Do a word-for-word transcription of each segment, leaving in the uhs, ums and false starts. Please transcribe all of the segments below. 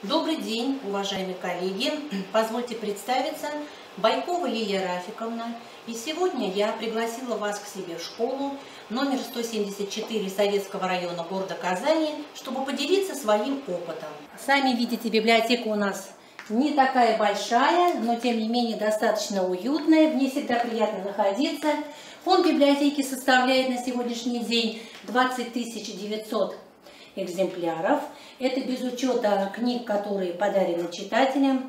Добрый день, уважаемые коллеги. Позвольте представиться, Байкова Лилия Рафиковна. И сегодня я пригласила вас к себе в школу номер сто семьдесят четыре Советского района города Казани, чтобы поделиться своим опытом. Сами видите, библиотека у нас не такая большая, но тем не менее достаточно уютная, в ней всегда приятно находиться. Фонд библиотеки составляет на сегодняшний день двадцать тысяч девятьсот экземпляров. Это без учета книг, которые подарены читателям.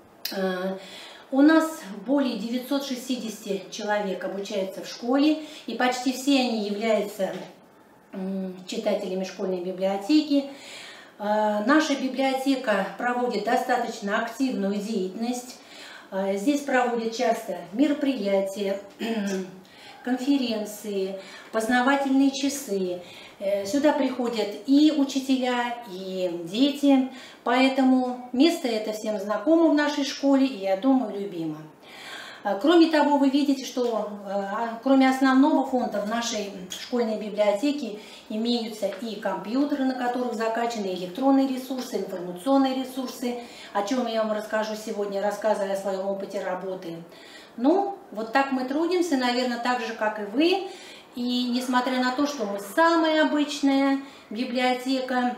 У нас более девятисот шестидесяти человек обучаются в школе, и почти все они являются читателями школьной библиотеки. Наша библиотека проводит достаточно активную деятельность. Здесь проводят часто мероприятия, конференции, познавательные часы. Сюда приходят и учителя, и дети, поэтому место это всем знакомо в нашей школе и, я думаю, любимо. Кроме того, вы видите, что кроме основного фонда в нашей школьной библиотеке имеются и компьютеры, на которых закачаны электронные ресурсы, информационные ресурсы, о чем я вам расскажу сегодня, рассказывая о своем опыте работы. Ну, вот так мы трудимся, наверное, так же, как и вы. И несмотря на то, что мы самая обычная библиотека,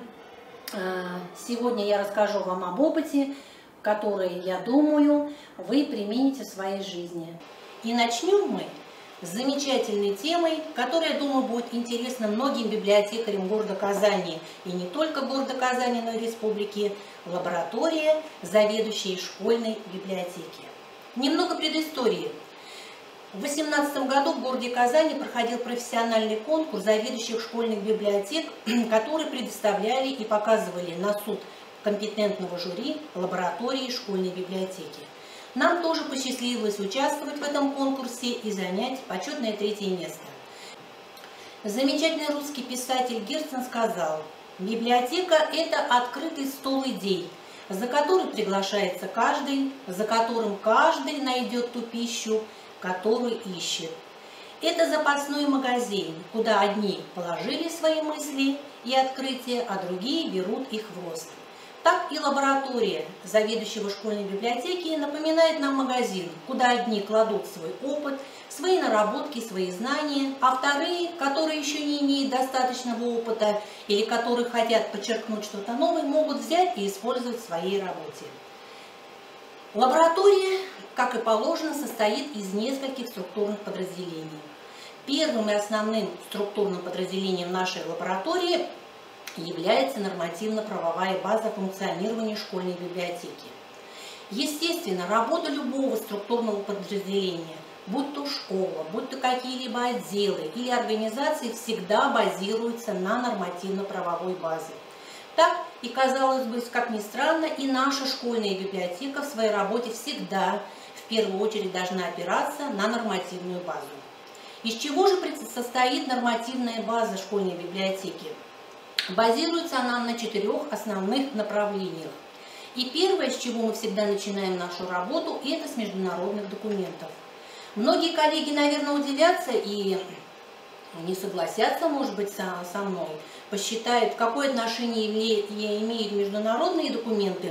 сегодня я расскажу вам об опыте, который, я думаю, вы примените в своей жизни. И начнем мы с замечательной темой, которая, я думаю, будет интересна многим библиотекарям города Казани. И не только города Казани, но и республики. Лаборатория заведующей школьной библиотеки. Немного предыстории. В две тысячи восемнадцатом году в городе Казани проходил профессиональный конкурс заведующих школьных библиотек, которые предоставляли и показывали на суд компетентного жюри лаборатории школьной библиотеки. Нам тоже посчастливилось участвовать в этом конкурсе и занять почетное третье место. Замечательный русский писатель Герцен сказал: «Библиотека – это открытый стол идей, за который приглашается каждый, за которым каждый найдет ту пищу, которую ищет. Это запасной магазин, куда одни положили свои мысли и открытия, а другие берут их в рост». Так и лаборатория заведующего школьной библиотеки напоминает нам магазин, куда одни кладут свой опыт, свои наработки, свои знания, а вторые, которые еще не имеют достаточного опыта или которые хотят подчеркнуть что-то новое, могут взять и использовать в своей работе. Лаборатория, как и положено, состоит из нескольких структурных подразделений. Первым и основным структурным подразделением нашей лаборатории является нормативно-правовая база функционирования школьной библиотеки. Естественно, работа любого структурного подразделения, будь то школа, будь то какие-либо отделы или организации, всегда базируется на нормативно-правовой базе. Так и, казалось бы, как ни странно, и наша школьная библиотека в своей работе всегда в первую очередь должна опираться на нормативную базу. Из чего же состоит нормативная база школьной библиотеки? Базируется она на четырех основных направлениях. И первое, с чего мы всегда начинаем нашу работу, это с международных документов. Многие коллеги, наверное, удивятся и не согласятся, может быть, со, со мной, посчитают, какое отношение имеют международные документы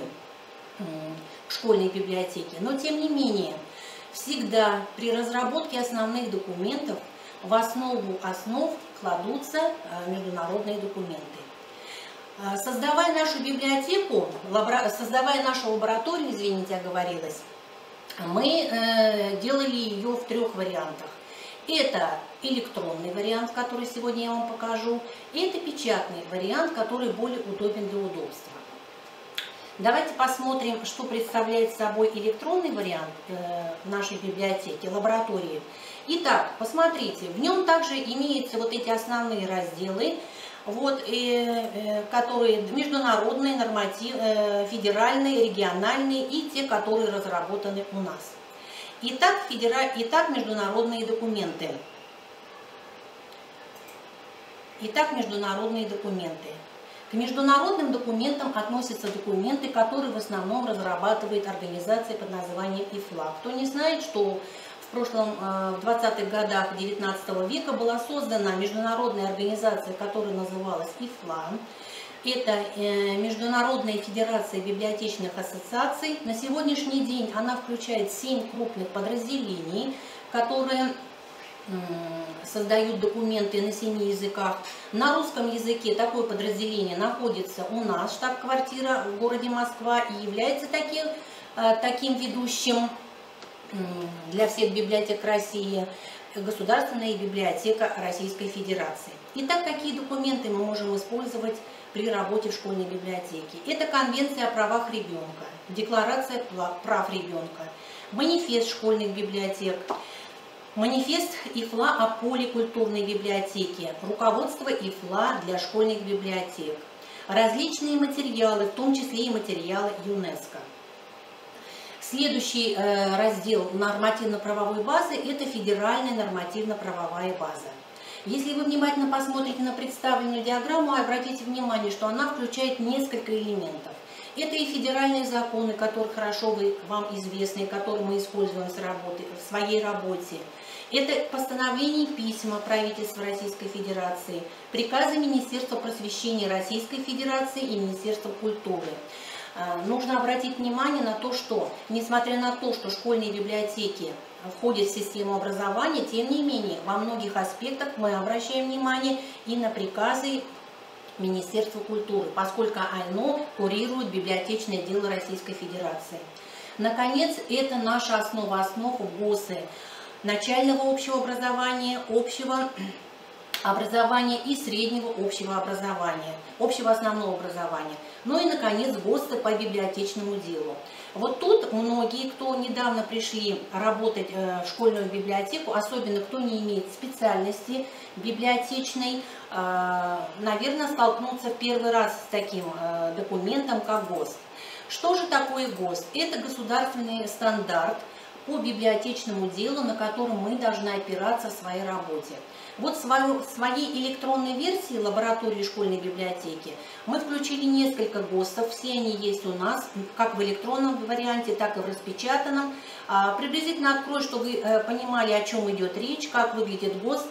к школьной библиотеке. Но, тем не менее, всегда при разработке основных документов в основу основ кладутся международные документы. Создавая нашу библиотеку, создавая нашу лабораторию, извините, оговорилась, мы делали ее в трех вариантах. Это электронный вариант, который сегодня я вам покажу, и это печатный вариант, который более удобен для удобства. Давайте посмотрим, что представляет собой электронный вариант нашей библиотеки, лаборатории. Итак, посмотрите, в нем также имеются вот эти основные разделы, вот, э, которые международные, норматив, э, федеральные, региональные и те, которые разработаны у нас. Итак, федераль... Итак, международные документы. Итак, международные документы. К международным документам относятся документы, которые в основном разрабатывает организация под названием ИФЛА. Кто не знает, что в прошлом, в двадцатых годах девятнадцатого века была создана международная организация, которая называлась ИФЛА. Это Международная федерация библиотечных ассоциаций. На сегодняшний день она включает семь крупных подразделений, которые создают документы на семи языках. На русском языке такое подразделение находится у нас, штаб-квартира в городе Москва, и является таким, таким ведущим для всех библиотек России Государственная библиотека Российской Федерации. Итак, какие документы мы можем использовать при работе в школьной библиотеке? Это Конвенция о правах ребенка, Декларация прав ребенка, манифест школьных библиотек, манифест ИФЛА о поликультурной библиотеке, руководство ИФЛА для школьных библиотек, различные материалы, в том числе и материалы ЮНЕСКО. Следующий раздел нормативно-правовой базы – это федеральная нормативно-правовая база. Если вы внимательно посмотрите на представленную диаграмму, обратите внимание, что она включает несколько элементов. Это и федеральные законы, которые хорошо вы, вам известны, которые мы используем в, работе, в своей работе. Это постановления и письма правительства Российской Федерации, приказы Министерства просвещения Российской Федерации и Министерства культуры. Нужно обратить внимание на то, что, несмотря на то, что школьные библиотеки входят в систему образования, тем не менее, во многих аспектах мы обращаем внимание и на приказы Министерства культуры, поскольку оно курирует библиотечное дело Российской Федерации. Наконец, это наша основа основ ГОСы начального общего образования, общего образования и среднего общего образования, общего основного образования. Ну и, наконец, ГОСТы по библиотечному делу. Вот тут многие, кто недавно пришли работать в школьную библиотеку, особенно кто не имеет специальности библиотечной, наверное, столкнутся в первый раз с таким документом, как ГОСТ. Что же такое ГОСТ? Это государственный стандарт по библиотечному делу, на котором мы должны опираться в своей работе. Вот в своей электронной версии лаборатории школьной библиотеки мы включили несколько ГОСТов, все они есть у нас, как в электронном варианте, так и в распечатанном. Приблизительно открою, чтобы вы понимали, о чем идет речь, как выглядит ГОСТ.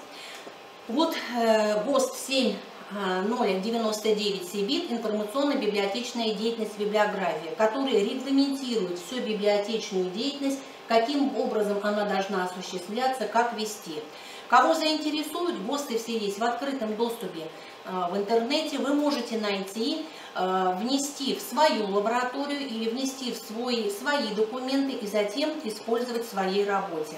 Вот ГОСТ семь ноль девяносто девять СИБИТ, информационно-библиотечная деятельность, библиография, который регламентирует всю библиотечную деятельность, каким образом она должна осуществляться, как вести. Кого заинтересуют, ГОСТы все есть в открытом доступе в интернете, вы можете найти, внести в свою лабораторию или внести в свой, свои документы и затем использовать в своей работе.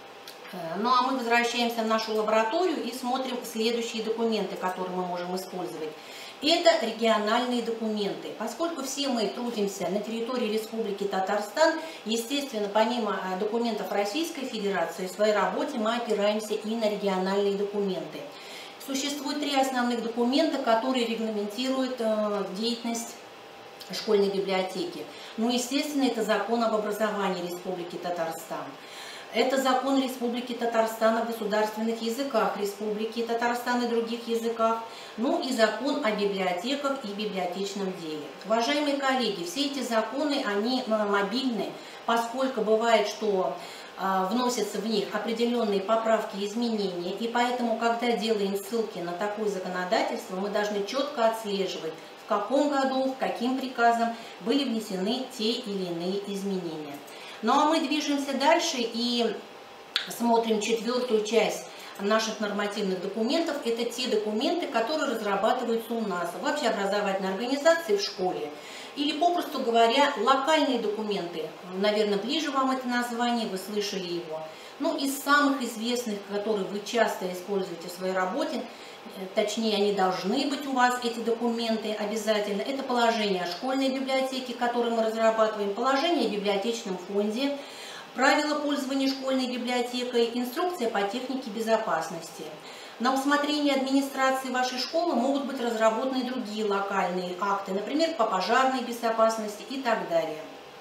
Ну а мы возвращаемся в нашу лабораторию и смотрим следующие документы, которые мы можем использовать. Это региональные документы. Поскольку все мы трудимся на территории Республики Татарстан, естественно, помимо документов Российской Федерации, в своей работе мы опираемся и на региональные документы. Существует три основных документа, которые регламентируют деятельность школьной библиотеки. Ну, естественно, это закон об образовании Республики Татарстан. Это закон Республики Татарстан о государственных языках Республики Татарстан и других языках, ну и закон о библиотеках и библиотечном деле. Уважаемые коллеги, все эти законы, они мобильны, поскольку бывает, что э, вносятся в них определенные поправки и изменения, и поэтому, когда делаем ссылки на такое законодательство, мы должны четко отслеживать, в каком году, в каким приказом были внесены те или иные изменения. Ну а мы движемся дальше и смотрим четвертую часть наших нормативных документов. Это те документы, которые разрабатываются у нас в общеобразовательной организации в школе. Или, попросту говоря, локальные документы. Наверное, ближе вам это название, вы слышали его. Ну, из самых известных, которые вы часто используете в своей работе, точнее, они должны быть у вас, эти документы обязательно. Это положение о школьной библиотеке, которое мы разрабатываем, положение о библиотечном фонде, правила пользования школьной библиотекой, инструкция по технике безопасности. На усмотрение администрации вашей школы могут быть разработаны другие локальные акты, например, по пожарной безопасности и так далее.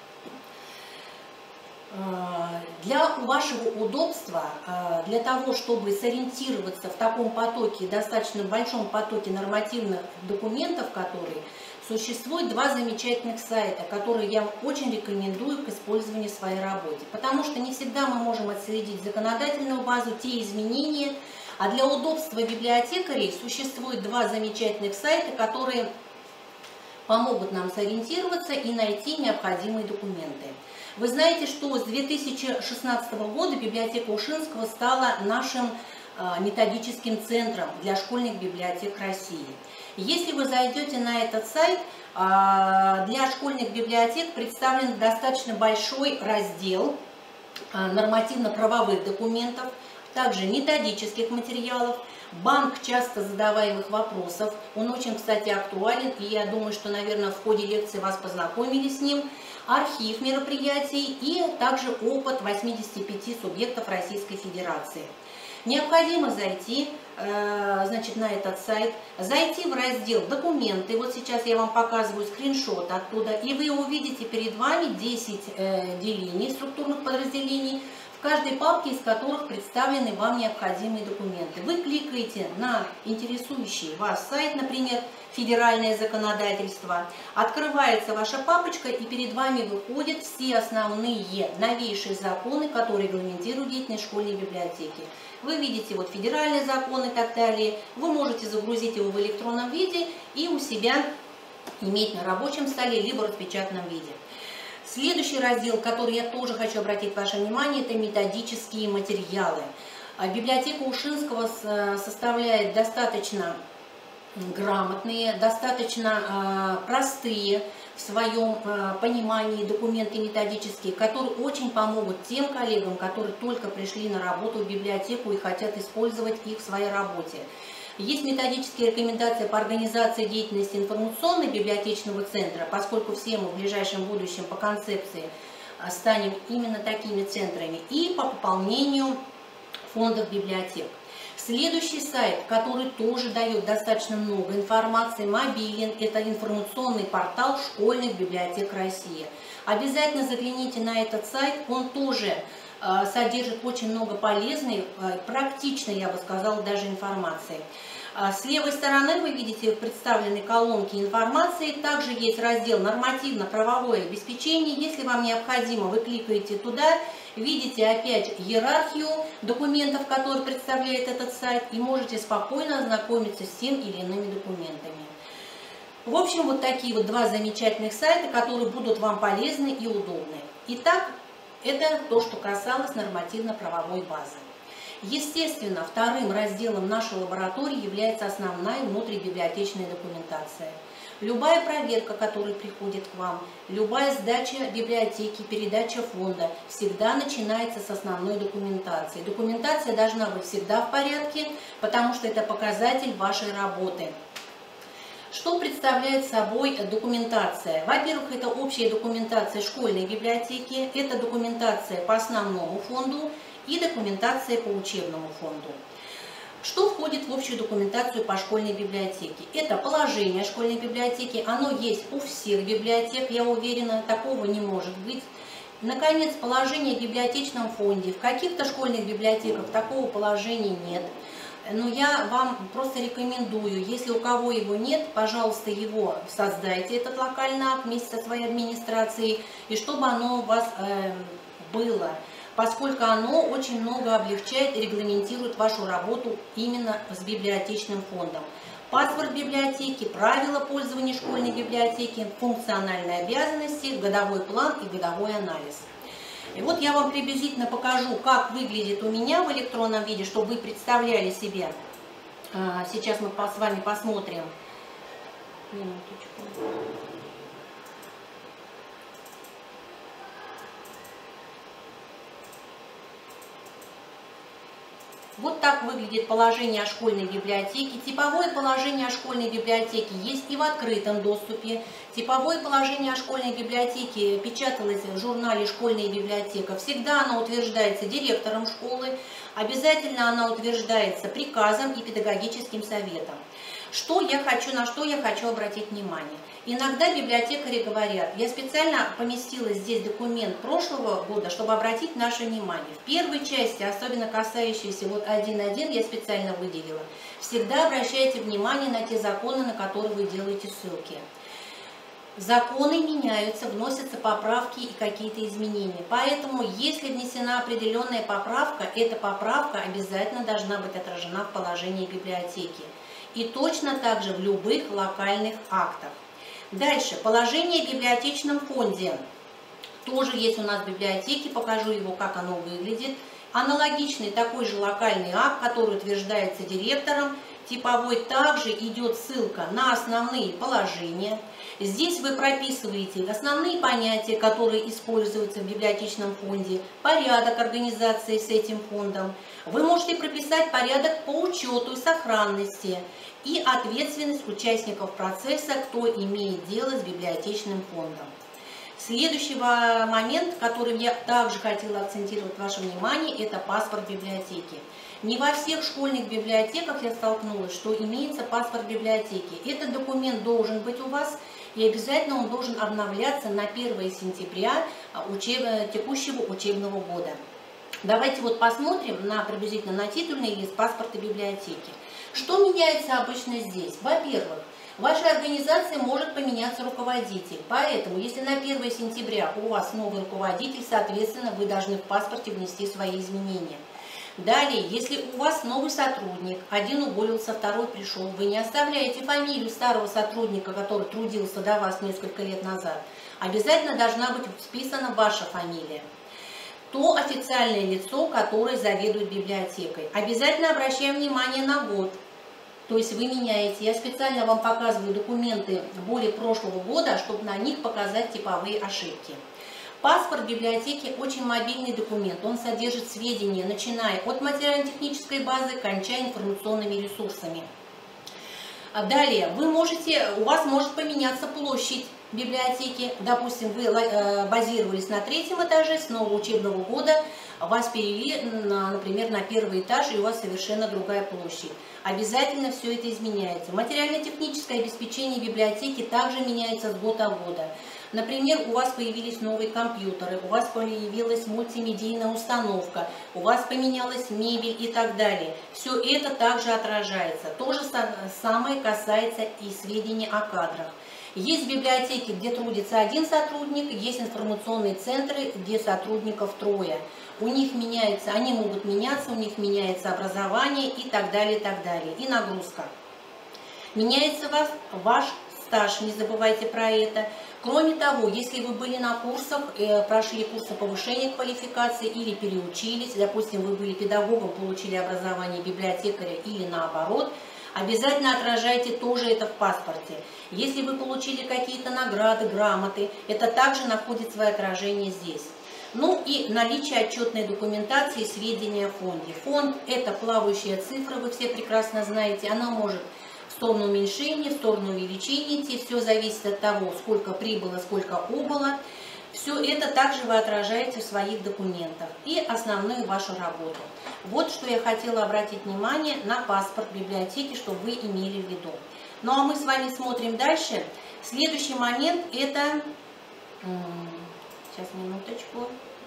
Для вашего удобства, для того, чтобы сориентироваться в таком потоке, достаточно большом потоке нормативных документов, которые существует, два замечательных сайта, которые я очень рекомендую к использованию в своей работе. Потому что не всегда мы можем отследить законодательную базу, те изменения, а для удобства библиотекарей существует два замечательных сайта, которые помогут нам сориентироваться и найти необходимые документы. Вы знаете, что с две тысячи шестнадцатого года библиотека Ушинского стала нашим методическим центром для школьных библиотек России. Если вы зайдете на этот сайт, для школьных библиотек представлен достаточно большой раздел нормативно-правовых документов, также методических материалов, банк часто задаваемых вопросов. Он очень, кстати, актуален, и я думаю, что, наверное, в ходе лекции вас познакомили с ним. Архив мероприятий и также опыт восьмидесяти пяти субъектов Российской Федерации. Необходимо зайти, значит, на этот сайт, зайти в раздел «Документы». Вот сейчас я вам показываю скриншот оттуда, и вы увидите перед вами десять делений структурных подразделений, в каждой папке из которых представлены вам необходимые документы. Вы кликаете на интересующий вас сайт, например, федеральное законодательство, открывается ваша папочка, и перед вами выходят все основные новейшие законы, которые регламентируют деятельность школьной библиотеки. Вы видите вот федеральный закон и так далее. Вы можете загрузить его в электронном виде и у себя иметь на рабочем столе, либо в распечатанном виде. Следующий раздел, который я тоже хочу обратить ваше внимание, это методические материалы. Библиотека Ушинского составляет достаточно грамотные, достаточно простые в своем понимании документы методические, которые очень помогут тем коллегам, которые только пришли на работу в библиотеку и хотят использовать их в своей работе. Есть методические рекомендации по организации деятельности информационной библиотечного центра, поскольку все мы в ближайшем будущем по концепции станем именно такими центрами, и по пополнению фондов библиотек. Следующий сайт, который тоже дает достаточно много информации, мобилен, это информационный портал школьных библиотек России. Обязательно загляните на этот сайт, он тоже содержит очень много полезной, практичной, я бы сказала, даже информации. С левой стороны вы видите представлены колонки информации, также есть раздел «Нормативно-правовое обеспечение». Если вам необходимо, вы кликаете туда, видите опять иерархию документов, которые представляет этот сайт, и можете спокойно ознакомиться с тем или иными документами. В общем, вот такие вот два замечательных сайта, которые будут вам полезны и удобны. Итак, это то, что касалось нормативно-правовой базы. Естественно, вторым разделом нашей лаборатории является основная внутрибиблиотечная документация. Любая проверка, которая приходит к вам, любая сдача библиотеки, передача фонда всегда начинается с основной документации. Документация должна быть всегда в порядке, потому что это показатель вашей работы. Что представляет собой документация? Во-первых, это общая документация школьной библиотеки, это документация по основному фонду и документация по учебному фонду. Что входит в общую документацию по школьной библиотеке? Это положение школьной библиотеки, оно есть у всех библиотек, я уверена, такого не может быть. Наконец, положение о библиотечном фонде. В каких-то школьных библиотеках такого положения нет. Но я вам просто рекомендую, если у кого его нет, пожалуйста, его создайте, этот локальный акт вместе со своей администрацией, и чтобы оно у вас э, было, поскольку оно очень много облегчает и регламентирует вашу работу именно с библиотечным фондом. Паспорт библиотеки, правила пользования школьной библиотеки, функциональные обязанности, годовой план и годовой анализ. И вот я вам приблизительно покажу, как выглядит у меня в электронном виде, чтобы вы представляли себе. Сейчас мы с вами посмотрим. Минуточку. Вот так выглядит положение о школьной библиотеке. Типовое положение о школьной библиотеке есть и в открытом доступе. Типовое положение о школьной библиотеке печаталось в журнале «Школьная библиотека». Всегда оно утверждается директором школы. Обязательно оно утверждается приказом и педагогическим советом. Что я хочу, на что я хочу обратить внимание. Иногда библиотекари говорят, я специально поместила здесь документ прошлого года, чтобы обратить наше внимание. В первой части, особенно касающейся вот один точка один, я специально выделила. Всегда обращайте внимание на те законы, на которые вы делаете ссылки. Законы меняются, вносятся поправки и какие-то изменения. Поэтому, если внесена определенная поправка, эта поправка обязательно должна быть отражена в положении библиотеки. И точно так же в любых локальных актах. Дальше, положение в библиотечном фонде. Тоже есть у нас в библиотеке, покажу его, как оно выглядит. Аналогичный такой же локальный акт, который утверждается директором, типовой, также идет ссылка на основные положения. Здесь вы прописываете основные понятия, которые используются в библиотечном фонде, порядок организации с этим фондом. Вы можете прописать порядок по учету и сохранности и ответственность участников процесса, кто имеет дело с библиотечным фондом. Следующий момент, который я также хотела акцентировать ваше внимание, это паспорт библиотеки. Не во всех школьных библиотеках я столкнулась, что имеется паспорт библиотеки. Этот документ должен быть у вас, и обязательно он должен обновляться на первое сентября учеб... текущего учебного года. Давайте вот посмотрим на приблизительно на титульный лист паспорта библиотеки. Что меняется обычно здесь? Во-первых, в вашей организации может поменяться руководитель, поэтому если на первое сентября у вас новый руководитель, соответственно, вы должны в паспорте внести свои изменения. Далее, если у вас новый сотрудник, один уволился, второй пришел, вы не оставляете фамилию старого сотрудника, который трудился до вас несколько лет назад, обязательно должна быть вписана ваша фамилия. То официальное лицо, которое заведует библиотекой. Обязательно обращаем внимание на год. То есть вы меняете. Я специально вам показываю документы более прошлого года, чтобы на них показать типовые ошибки. Паспорт библиотеки очень мобильный документ. Он содержит сведения, начиная от материально-технической базы, кончая информационными ресурсами. Далее, вы можете, у вас может поменяться площадь библиотеки. Допустим, вы базировались на третьем этаже, с нового учебного года вас перевели, на, например, на первый этаж, и у вас совершенно другая площадь. Обязательно все это изменяется. Материально-техническое обеспечение библиотеки также меняется с года от года. Например, у вас появились новые компьютеры, у вас появилась мультимедийная установка, у вас поменялась мебель и так далее. Все это также отражается. То же самое касается и сведений о кадрах. Есть библиотеки, где трудится один сотрудник, есть информационные центры, где сотрудников трое. У них меняется, они могут меняться, у них меняется образование и так далее, и так далее. И нагрузка. Меняется ваш, ваш стаж, не забывайте про это. Кроме того, если вы были на курсах, э, прошли курсы повышения квалификации или переучились, допустим, вы были педагогом, получили образование библиотекаря или наоборот, обязательно отражайте тоже это в паспорте. Если вы получили какие-то награды, грамоты, это также находит свое отражение здесь. Ну и наличие отчетной документации, сведения о фонде. Фонд – это плавающая цифра, вы все прекрасно знаете, она может в сторону уменьшения, в сторону увеличения идти, все зависит от того, сколько прибыло, сколько убыло. Все это также вы отражаете в своих документах и основную вашу работу. Вот что я хотела обратить внимание на паспорт библиотеки, чтобы вы имели в виду. Ну а мы с вами смотрим дальше. Следующий момент это... Сейчас, минуточку.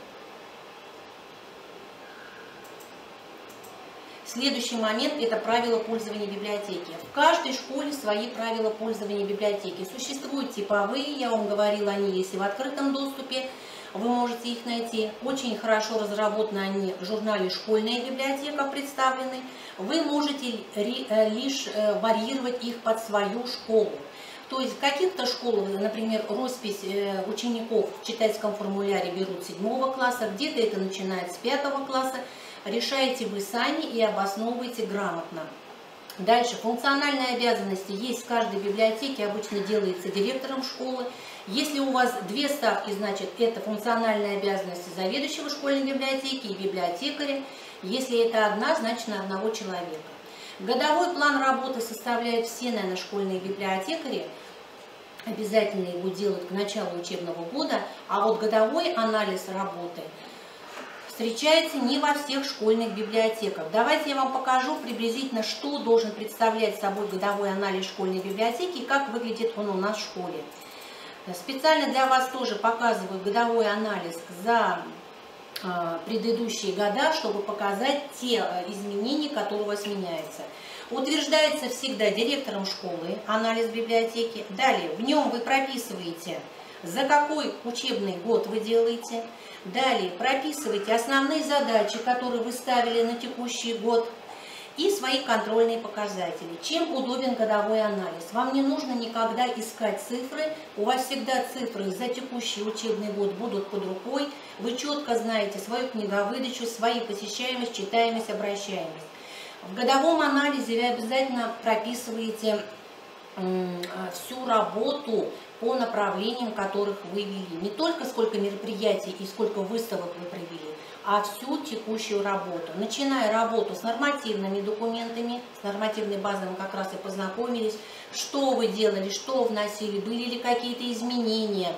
Следующий момент – это правила пользования библиотеки. В каждой школе свои правила пользования библиотеки. Существуют типовые, я вам говорила, они есть и в открытом доступе, вы можете их найти. Очень хорошо разработаны они в журнале «Школьная библиотека» представлены. Вы можете лишь варьировать их под свою школу. То есть в каких-то школах, например, роспись учеников в читательском формуляре берут с седьмого класса, где-то это начинает с пятого класса. Решаете вы сами и обосновываете грамотно. Дальше. Функциональные обязанности есть в каждой библиотеке, обычно делается директором школы. Если у вас две ставки, значит это функциональные обязанности заведующего школьной библиотеки и библиотекаря. Если это одна, значит на одного человека. Годовой план работы составляют все, наверное, школьные библиотекари. Обязательно его делают к началу учебного года. А вот годовой анализ работы встречается не во всех школьных библиотеках. Давайте я вам покажу приблизительно, что должен представлять собой годовой анализ школьной библиотеки и как выглядит он у нас в школе. Специально для вас тоже показываю годовой анализ за предыдущие года, чтобы показать те изменения, которые у вас меняются. Утверждается всегда директором школы анализ библиотеки. Далее в нем вы прописываете, за какой учебный год вы делаете. Далее прописывайте основные задачи, которые вы ставили на текущий год. и свои контрольные показатели. Чем удобен годовой анализ? Вам не нужно никогда искать цифры, у вас всегда цифры за текущий учебный год будут под рукой, вы четко знаете свою книговыдачу, свою посещаемость, читаемость, обращаемость. В годовом анализе вы обязательно прописываете всю работу по направлениям, которых вы вели. Не только сколько мероприятий и сколько выставок вы провели, а всю текущую работу. Начиная работу с нормативными документами, с нормативной базой мы как раз и познакомились, что вы делали, что вносили, были ли какие-то изменения,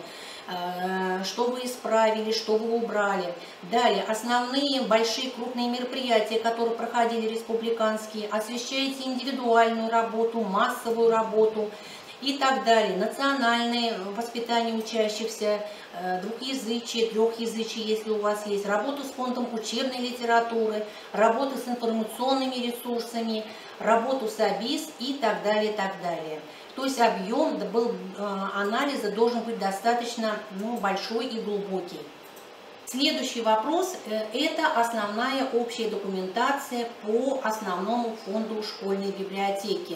что вы исправили, что вы убрали. Далее, основные большие крупные мероприятия, которые проходили республиканские, освещаете индивидуальную работу, массовую работу и так далее. Национальное воспитание учащихся, двухязычие, трехязычие, если у вас есть, работу с фондом учебной литературы, работу с информационными ресурсами, работу с АБИС и так далее, и так далее. То есть объем был, анализа должен быть достаточно ну, большой и глубокий. Следующий вопрос – это основная общая документация по основному фонду школьной библиотеки.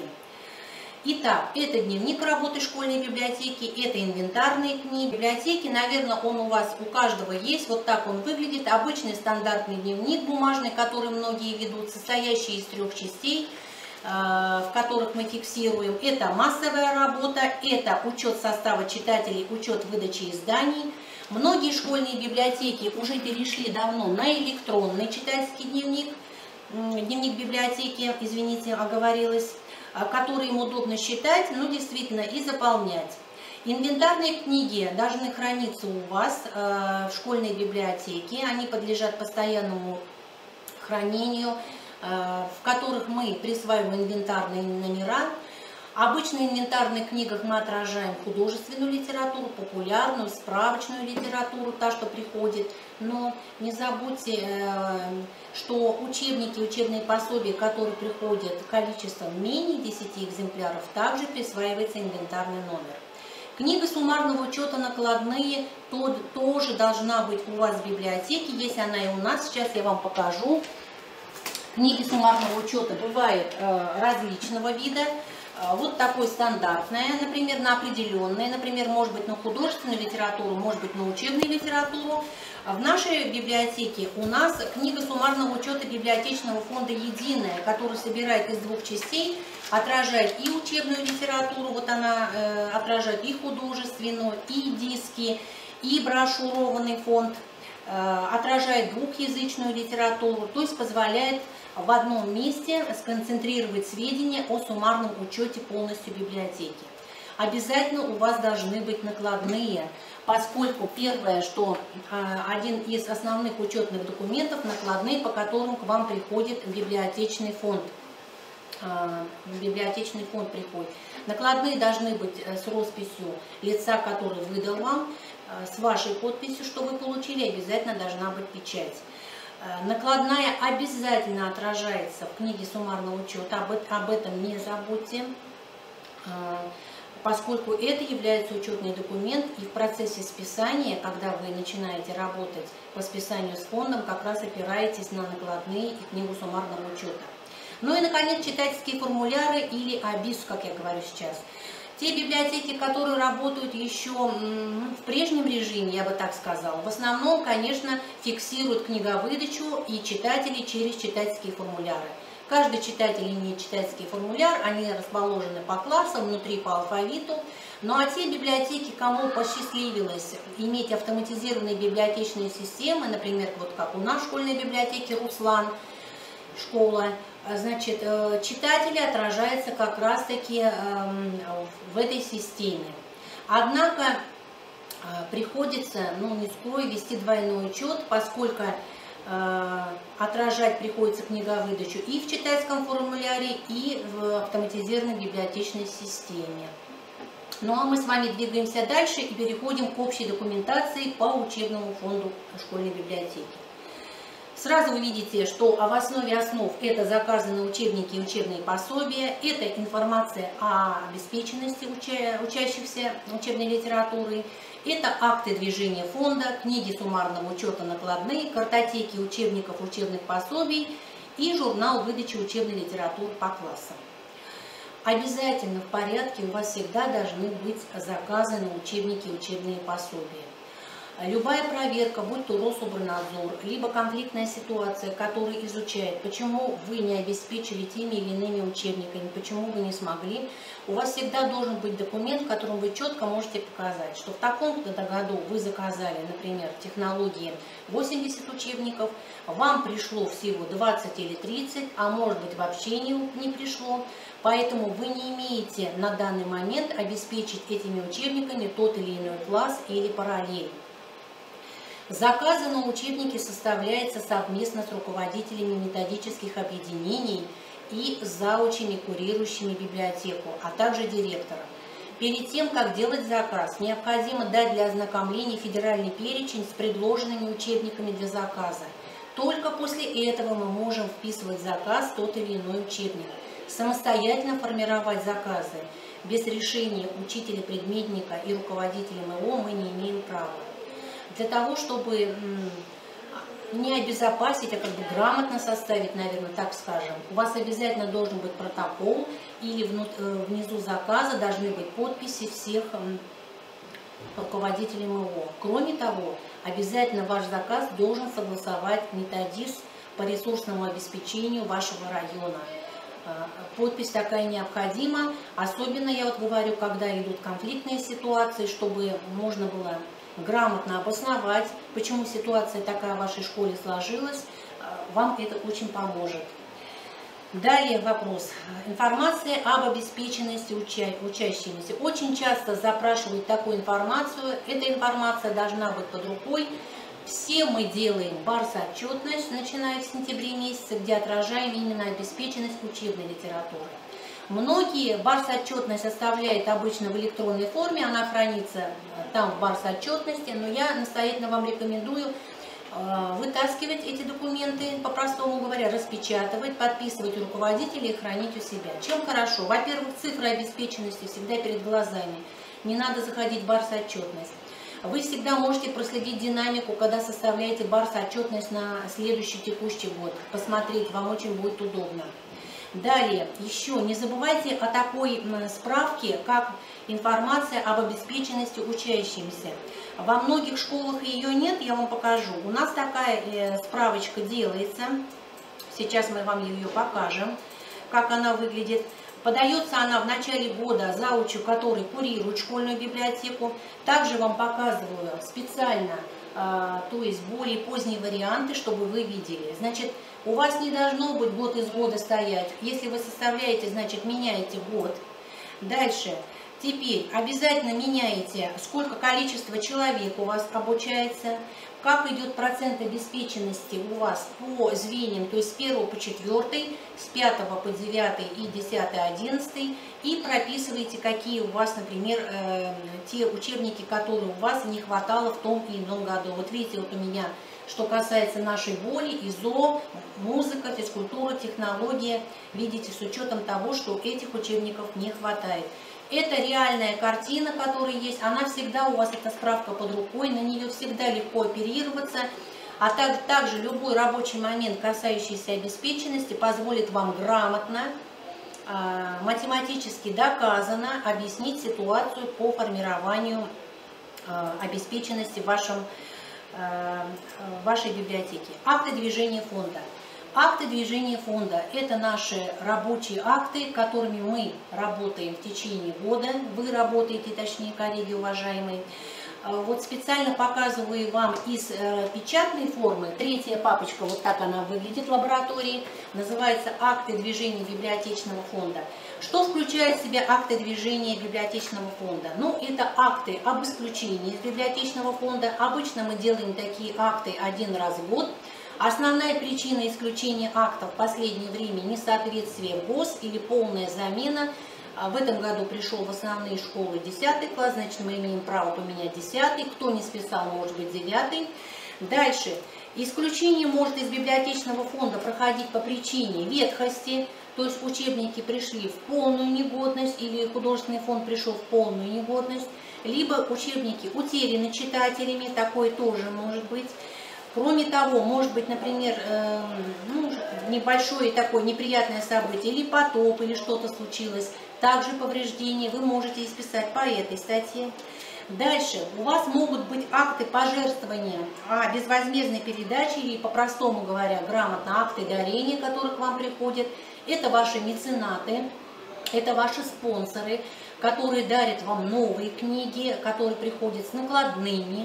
Итак, это дневник работы школьной библиотеки, это инвентарные книги. Библиотеки, наверное, он у вас, у каждого есть, вот так он выглядит. Обычный стандартный дневник бумажный, который многие ведут, состоящий из трех частей, в которых мы фиксируем. Это массовая работа, это учет состава читателей, учет выдачи изданий. Многие школьные библиотеки уже перешли давно на электронный читательский дневник, дневник библиотеки, извините, оговорилась, который им удобно считать, ну действительно, и заполнять. Инвентарные книги должны храниться у вас в школьной библиотеке, они подлежат постоянному хранению, в которых мы присваиваем инвентарные номера. Обычно в инвентарных книгах мы отражаем художественную литературу, популярную, справочную литературу, та, что приходит. Но не забудьте, что учебники, учебные пособия, которые приходят количеством менее десяти экземпляров, также присваивается инвентарный номер. Книга суммарного учета накладные тоже должна быть у вас в библиотеке, если она и у нас. Сейчас я вам покажу. Книги суммарного учета бывают различного вида. Вот такой стандартная, например, на определенные, например, может быть на художественную литературу, может быть на учебную литературу. В нашей библиотеке у нас книга суммарного учета библиотечного фонда единая, которая собирает из двух частей, отражает и учебную литературу, вот она э, отражает и художественную, и диски, и брошюрованный фонд, э, отражает двухязычную литературу, то есть позволяет в одном месте сконцентрировать сведения о суммарном учете полностью библиотеки. Обязательно у вас должны быть накладные, поскольку первое, что один из основных учетных документов – накладные, по которым к вам приходит библиотечный фонд. Библиотечный фонд приходит. Накладные должны быть с росписью лица, который выдал вам, с вашей подписью, что вы получили, обязательно должна быть печать. Накладная обязательно отражается в книге суммарного учета, об, об этом не забудьте, поскольку это является учетный документ, и в процессе списания, когда вы начинаете работать по списанию с фондом, как раз опираетесь на накладные и книгу суммарного учета. Ну и, наконец, читательские формуляры или АБИС, как я говорю сейчас. Те библиотеки, которые работают еще в прежнем режиме, я бы так сказала, в основном, конечно, фиксируют книговыдачу и читателей через читательские формуляры. Каждый читатель имеет читательский формуляр, они расположены по классам, внутри по алфавиту. Ну а те библиотеки, кому посчастливилось иметь автоматизированные библиотечные системы, например, вот как у нас в школьной библиотеке «Руслан», школа, значит, читатели отражаются как раз-таки в этой системе. Однако приходится, ну не скрою, вести двойной учет, поскольку отражать приходится книговыдачу и в читательском формуляре, и в автоматизированной библиотечной системе. Ну а мы с вами двигаемся дальше и переходим к общей документации по учебному фонду школьной библиотеки. Сразу вы видите, что в основе основ это заказаны учебники и учебные пособия, это информация о обеспеченности уча учащихся учебной литературой, это акты движения фонда, книги суммарного учета накладные, картотеки учебников, учебных пособий и журнал выдачи учебной литературы по классам. Обязательно в порядке у вас всегда должны быть заказы на учебники и учебные пособия. Любая проверка, будь то Рособорнадзор, либо конфликтная ситуация, которая изучает, почему вы не обеспечили теми или иными учебниками, почему вы не смогли, у вас всегда должен быть документ, в котором вы четко можете показать, что в таком-то году вы заказали, например, технологии восемьдесят учебников, вам пришло всего двадцать или тридцать, а может быть вообще не, не пришло, поэтому вы не имеете на данный момент обеспечить этими учебниками тот или иной класс или параллель. Заказы на учебники составляются совместно с руководителями методических объединений и заучами, курирующими библиотеку, а также директором. Перед тем, как делать заказ, необходимо дать для ознакомления федеральный перечень с предложенными учебниками для заказа. Только после этого мы можем вписывать в заказ тот или иной учебник. Самостоятельно формировать заказы без решения учителя-предметника и руководителя МО мы не имеем права. Для того, чтобы не обезопасить, а как бы грамотно составить, наверное, так скажем, у вас обязательно должен быть протокол или внизу заказа должны быть подписи всех руководителей МО. Кроме того, обязательно ваш заказ должен согласовать методист по ресурсному обеспечению вашего района. Подпись такая необходима, особенно, я вот говорю, когда идут конфликтные ситуации, чтобы можно было грамотно обосновать, почему ситуация такая в вашей школе сложилась, вам это очень поможет. Далее вопрос. Информация об обеспеченности уча учащимися. Очень часто запрашивают такую информацию. Эта информация должна быть под рукой. Все мы делаем барс-отчетность, начиная с сентября месяца, где отражаем именно обеспеченность учебной литературы. Многие барс-отчетность оставляют обычно в электронной форме, она хранится там в барс-отчетности, но я настоятельно вам рекомендую э, вытаскивать эти документы, по-простому говоря, распечатывать, подписывать у руководителя и хранить у себя. Чем хорошо? Во-первых, цифры обеспеченности всегда перед глазами, не надо заходить в барс-отчетность. Вы всегда можете проследить динамику, когда составляете барс-отчетность на следующий текущий год. Посмотреть вам очень будет удобно. Далее, еще не забывайте о такой справке, как информация об обеспеченности учащимися. Во многих школах ее нет, я вам покажу. У нас такая справочка делается. Сейчас мы вам ее покажем, как она выглядит. Подается она в начале года заучу, который курирует школьную библиотеку. Также вам показываю специально, то есть более поздние варианты, чтобы вы видели. Значит, у вас не должно быть год из года стоять. Если вы составляете, значит, меняете год. Дальше. Теперь обязательно меняете, сколько количество человек у вас обучается, как идет процент обеспеченности у вас по звеньям, то есть с первого по четвёртый, с пятого по девятый и десятый, одиннадцатый, и прописываете, какие у вас, например, э, те учебники, которые у вас не хватало в том или ином году. Вот видите, вот у меня, что касается нашей боли, ИЗО, музыка, физкультура, технология, видите, с учетом того, что этих учебников не хватает. Это реальная картина, которая есть, она всегда у вас, эта справка под рукой, на нее всегда легко оперироваться, а так, также любой рабочий момент, касающийся обеспеченности, позволит вам грамотно, э, математически доказано объяснить ситуацию по формированию э, обеспеченности в вашем, э, вашей библиотеке. Акты движения фонда. Акты движения фонда – это наши рабочие акты, которыми мы работаем в течение года. Вы работаете, точнее, коллеги уважаемые. Вот специально показываю вам из э, печатной формы. Третья папочка, вот так она выглядит в лаборатории, называется «Акты движения библиотечного фонда». Что включает в себя акты движения библиотечного фонда? Ну, это акты об исключении из библиотечного фонда. Обычно мы делаем такие акты один раз в год. Основная причина исключения актов в последнее время – несоответствие ГОС или полная замена. В этом году пришел в основные школы десятый класс, значит, мы имеем право поменять десятый. Кто не списал, может быть девятый. Дальше. Исключение может из библиотечного фонда проходить по причине ветхости, то есть учебники пришли в полную негодность или художественный фонд пришел в полную негодность, либо учебники утеряны читателями, такое тоже может быть. Кроме того, может быть, например, э, ну, небольшое такое неприятное событие, или потоп, или что-то случилось, также повреждения вы можете исписать по этой статье. Дальше у вас могут быть акты пожертвования о безвозмездной передаче, или, по-простому говоря, грамотно, акты дарения, которые к вам приходят. Это ваши меценаты, это ваши спонсоры, которые дарят вам новые книги, которые приходят с накладными,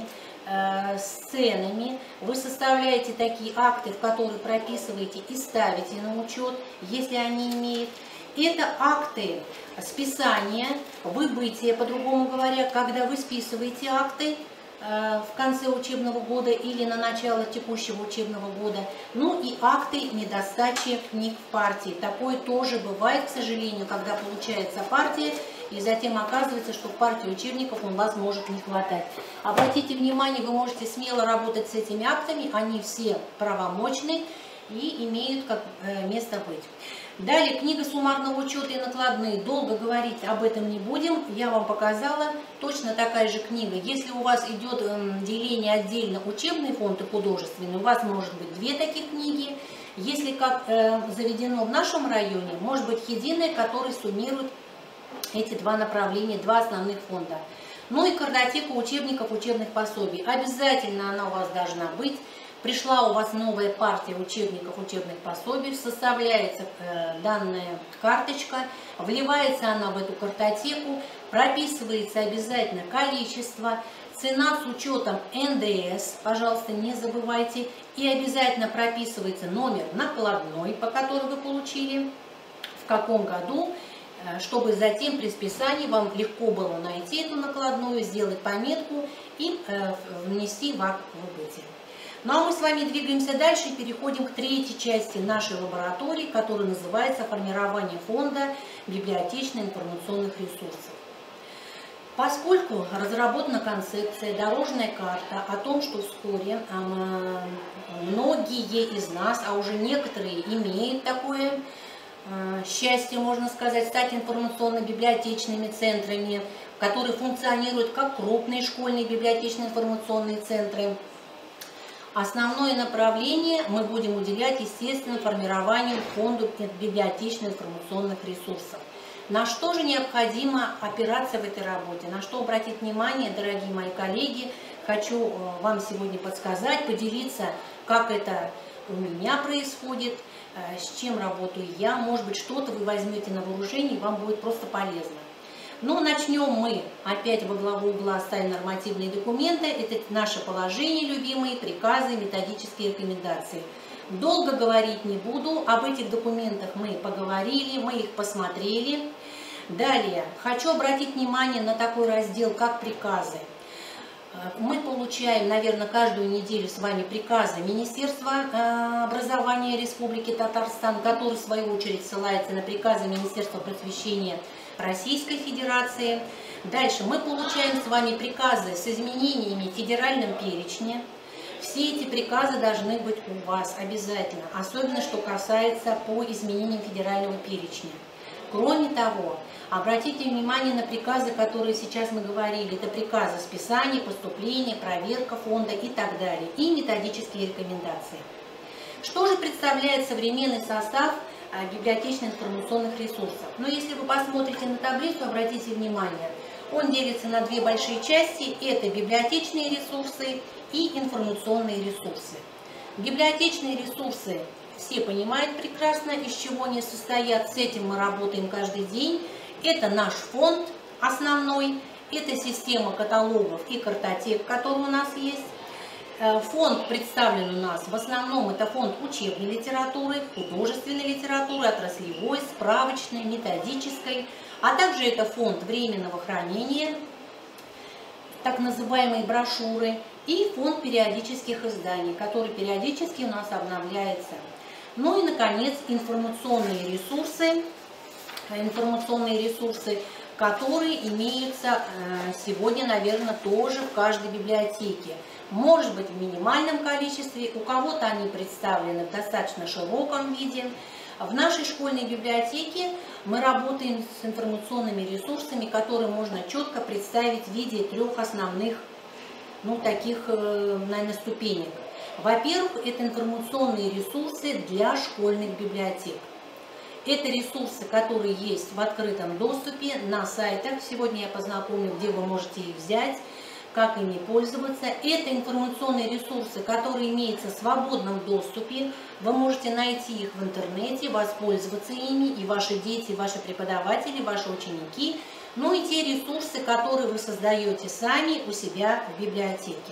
э, с ценами. Вы составляете такие акты, в которые прописываете и ставите на учет, если они имеют. Это акты списания, выбытия, по-другому говоря, когда вы списываете акты э, в конце учебного года или на начало текущего учебного года. Ну и акты недостачи книг в партии. Такое тоже бывает, к сожалению, когда получается партия, и затем оказывается, что в партии учебников у вас может не хватать. Обратите внимание, вы можете смело работать с этими актами, они все правомочны и имеют как место быть. Далее, книга суммарного учета и накладные. Долго говорить об этом не будем, я вам показала. Точно такая же книга. Если у вас идет деление отдельно учебный фонд и художественный, у вас может быть две таких книги. Если, как э, заведено в нашем районе, может быть единая, которая суммирует эти два направления, два основных фонда. Ну и картотека учебников, учебных пособий. Обязательно она у вас должна быть. Пришла у вас новая партия учебников, учебных пособий, составляется э, данная карточка, вливается она в эту картотеку, прописывается обязательно количество, цена с учетом эн дэ эс, пожалуйста, не забывайте, и обязательно прописывается номер накладной, по которому вы получили, в каком году, э, чтобы затем при списании вам легко было найти эту накладную, сделать пометку и э, внести в акт выбытия. Ну а мы с вами двигаемся дальше и переходим к третьей части нашей лаборатории, которая называется «Формирование фонда библиотечно-информационных ресурсов». Поскольку разработана концепция, дорожная карта о том, что вскоре э, многие из нас, а уже некоторые имеют такое э, счастье, можно сказать, стать информационно-библиотечными центрами, которые функционируют как крупные школьные библиотечно-информационные центры, основное направление мы будем уделять, естественно, формированию фонда библиотечно-информационных ресурсов. На что же необходимо опираться в этой работе, на что обратить внимание, дорогие мои коллеги, хочу вам сегодня подсказать, поделиться, как это у меня происходит, с чем работаю я, может быть, что-то вы возьмете на вооружение, и вам будет просто полезно. Ну, начнем мы, опять во главу угла ставим нормативные документы, это наши положения любимые, приказы, методические рекомендации. Долго говорить не буду, об этих документах мы поговорили, мы их посмотрели. Далее, хочу обратить внимание на такой раздел, как приказы. Мы получаем, наверное, каждую неделю с вами приказы Министерства образования Республики Татарстан, который, в свою очередь, ссылается на приказы Министерства просвещения Российской Федерации. Дальше мы получаем с вами приказы с изменениями в федеральном перечне. Все эти приказы должны быть у вас обязательно, особенно что касается по изменениям федерального перечня. Кроме того, обратите внимание на приказы, которые сейчас мы говорили. Это приказы списания, поступления, проверка фонда и так далее. И методические рекомендации. Что же представляет современный состав библиотечно-информационных ресурсов? Но если вы посмотрите на таблицу, обратите внимание, он делится на две большие части. Это библиотечные ресурсы и информационные ресурсы. Библиотечные ресурсы все понимают прекрасно, из чего они состоят. С этим мы работаем каждый день. Это наш фонд основной, это система каталогов и картотек, которые у нас есть. Фонд представлен у нас в основном, это фонд учебной литературы, художественной литературы, отраслевой, справочной, методической, а также это фонд временного хранения, так называемые брошюры, и фонд периодических изданий, который периодически у нас обновляется. Ну и, наконец, информационные ресурсы, информационные ресурсы, которые имеются сегодня, наверное, тоже в каждой библиотеке. Может быть, в минимальном количестве, у кого-то они представлены в достаточно широком виде. В нашей школьной библиотеке мы работаем с информационными ресурсами, которые можно четко представить в виде трех основных, ну, таких, наверное, ступенек. Во-первых, это информационные ресурсы для школьных библиотек. Это ресурсы, которые есть в открытом доступе на сайтах. Сегодня я познакомлю, где вы можете их взять, как ими пользоваться. Это информационные ресурсы, которые имеются в свободном доступе. Вы можете найти их в интернете, воспользоваться ими, и ваши дети, ваши преподаватели, ваши ученики. Ну и те ресурсы, которые вы создаете сами у себя в библиотеке.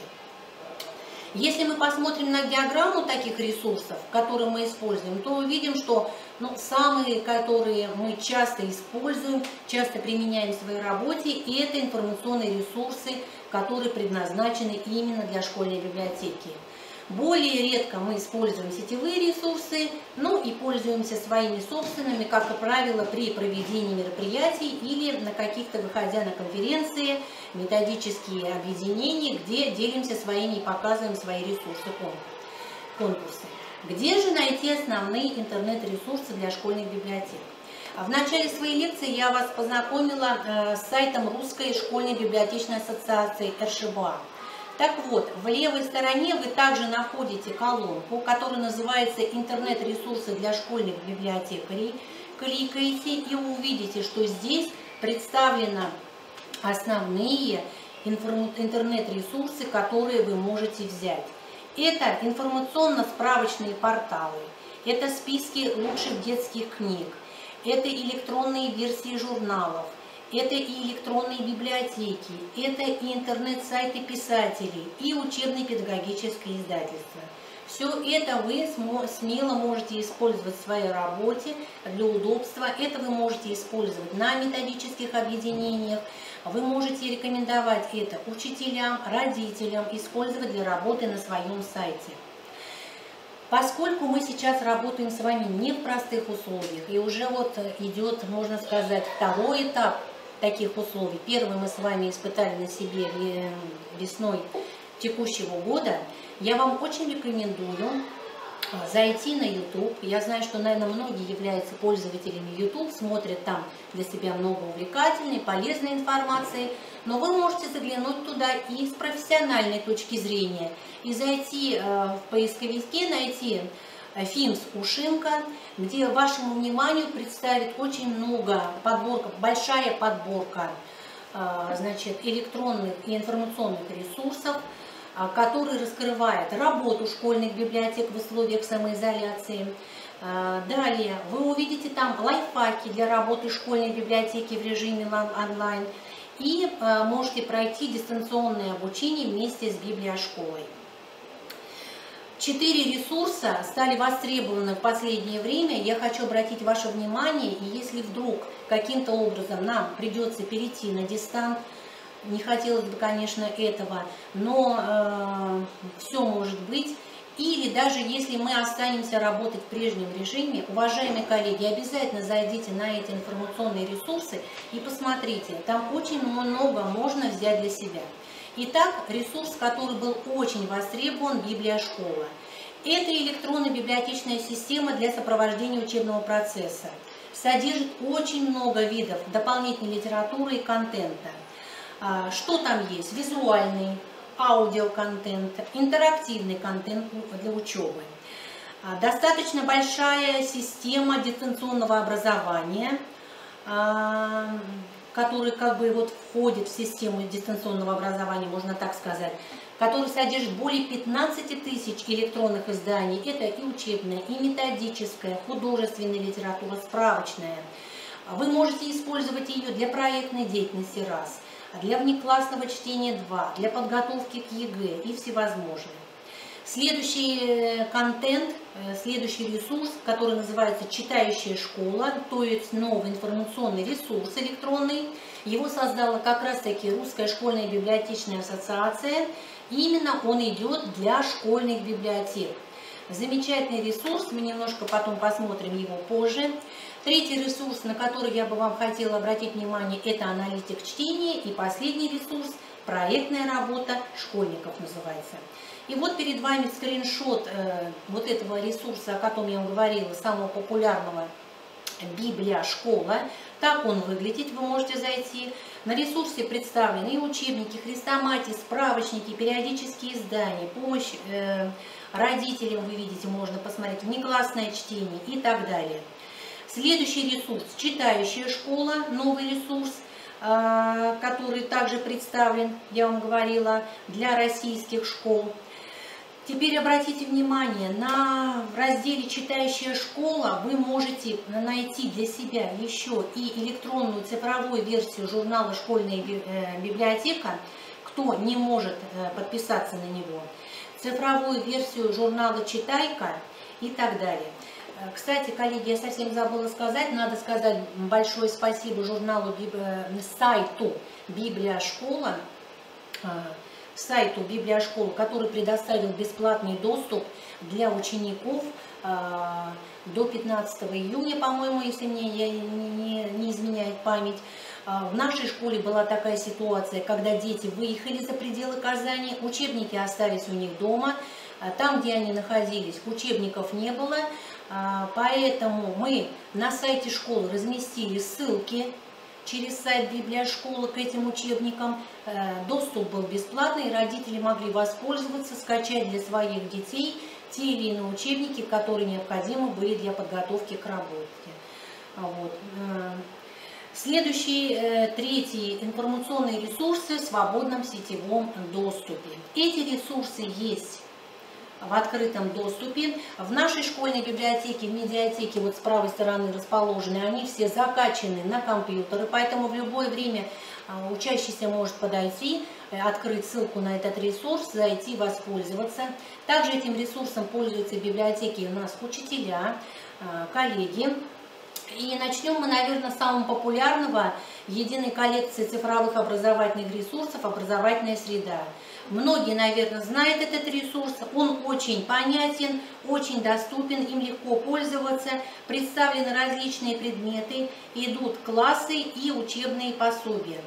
Если мы посмотрим на диаграмму таких ресурсов, которые мы используем, то увидим, что ну, самые, которые мы часто используем, часто применяем в своей работе, и это информационные ресурсы, которые предназначены именно для школьной библиотеки. Более редко мы используем сетевые ресурсы, ну и пользуемся своими собственными, как правило, при проведении мероприятий или на каких-то, выходя на конференции, методические объединения, где делимся своими и показываем свои ресурсы, конкурсы. Где же найти основные интернет-ресурсы для школьных библиотек? В начале своей лекции я вас познакомила с сайтом Русской школьной библиотечной ассоциации эр шэ бэ а. Так вот, в левой стороне вы также находите колонку, которая называется «Интернет-ресурсы для школьных библиотекарей». Кликаете и увидите, что здесь представлены основные интернет-ресурсы, которые вы можете взять. Это информационно-справочные порталы, это списки лучших детских книг, это электронные версии журналов, это и электронные библиотеки, это и интернет-сайты писателей, и учебные педагогические издательства. Все это вы смело можете использовать в своей работе для удобства. Это вы можете использовать на методических объединениях. Вы можете рекомендовать это учителям, родителям, использовать для работы на своем сайте. Поскольку мы сейчас работаем с вами не в простых условиях, и уже вот идет, можно сказать, второй этап таких условий. Первый мы с вами испытали на себе весной текущего года. Я вам очень рекомендую зайти на YouTube. Я знаю, что, наверное, многие являются пользователями YouTube, смотрят там для себя много увлекательной, полезной информации, но вы можете заглянуть туда и с профессиональной точки зрения, и зайти в поисковике, найти ФИМС Ушинка, где вашему вниманию представит очень много, подборка, большая подборка значит, электронных и информационных ресурсов, который раскрывает работу школьных библиотек в условиях самоизоляции. Далее вы увидите там лайфхаки для работы школьной библиотеки в режиме онлайн и можете пройти дистанционное обучение вместе с библиошколой. Четыре ресурса стали востребованы в последнее время. Я хочу обратить ваше внимание, и если вдруг каким-то образом нам придется перейти на дистант, не хотелось бы, конечно, этого, но э, все может быть. Или даже если мы останемся работать в прежнем режиме, уважаемые коллеги, обязательно зайдите на эти информационные ресурсы и посмотрите. Там очень много можно взять для себя. Итак, ресурс, который был очень востребован, библиошкола. Это электронная библиотечная система для сопровождения учебного процесса. Содержит очень много видов дополнительной литературы и контента. Что там есть? Визуальный, аудиоконтент, интерактивный контент для учебы. Достаточно большая система дистанционного образования, который как бы вот входит в систему дистанционного образования, можно так сказать, который содержит более пятнадцати тысяч электронных изданий. Это и учебная, и методическая, художественная литература, справочная. Вы можете использовать ее для проектной деятельности раз, для внеклассного чтения два, для подготовки к ЕГЭ и всевозможные. Следующий контент, следующий ресурс, который называется «Читающая школа», то есть новый информационный ресурс электронный. Его создала как раз-таки Русская школьная библиотечная ассоциация. Именно он идет для школьных библиотек. Замечательный ресурс, мы немножко потом посмотрим его позже. Третий ресурс, на который я бы вам хотела обратить внимание, это аналитик чтения. И последний ресурс – проектная работа школьников называется. И вот перед вами скриншот э, вот этого ресурса, о котором я вам говорила, самого популярного – библиошкола. Так он выглядит, вы можете зайти. На ресурсе представлены и учебники, хрестоматии, справочники, периодические издания, помощь э, родителям, вы видите, можно посмотреть, внеклассное чтение и так далее. Следующий ресурс – читающая школа, новый ресурс, э, который также представлен, я вам говорила, для российских школ. Теперь обратите внимание, на в разделе «Читающая школа» вы можете найти для себя еще и электронную цифровую версию журнала «Школьная библиотека», кто не может подписаться на него, цифровую версию журнала «Читайка» и так далее. Кстати, коллеги, я совсем забыла сказать, надо сказать большое спасибо журналу, сайту «Библиошкола», сайту Библиошколы, который предоставил бесплатный доступ для учеников э, до пятнадцатого июня, по-моему, если мне я, не, не изменяет память. Э, в нашей школе была такая ситуация, когда дети выехали за пределы Казани, учебники остались у них дома, э, там, где они находились, учебников не было, э, поэтому мы на сайте школы разместили ссылки через сайт Библиошколы к этим учебникам. Доступ был бесплатный, и родители могли воспользоваться, скачать для своих детей те или иные учебники, которые необходимы были для подготовки к работе. Вот. Следующий, третий, информационные ресурсы в свободном сетевом доступе. Эти ресурсы есть в открытом доступе. В нашей школьной библиотеке, в медиатеке, вот с правой стороны расположены, они все закачаны на компьютеры, поэтому в любое время учащийся может подойти, открыть ссылку на этот ресурс, зайти, воспользоваться. Также этим ресурсом пользуются библиотеки у нас учителя, коллеги. И начнем мы, наверное, с самого популярного единой коллекции цифровых образовательных ресурсов «Образовательная среда». Многие, наверное, знают этот ресурс, он очень понятен, очень доступен, им легко пользоваться, представлены различные предметы, идут классы и учебные пособия.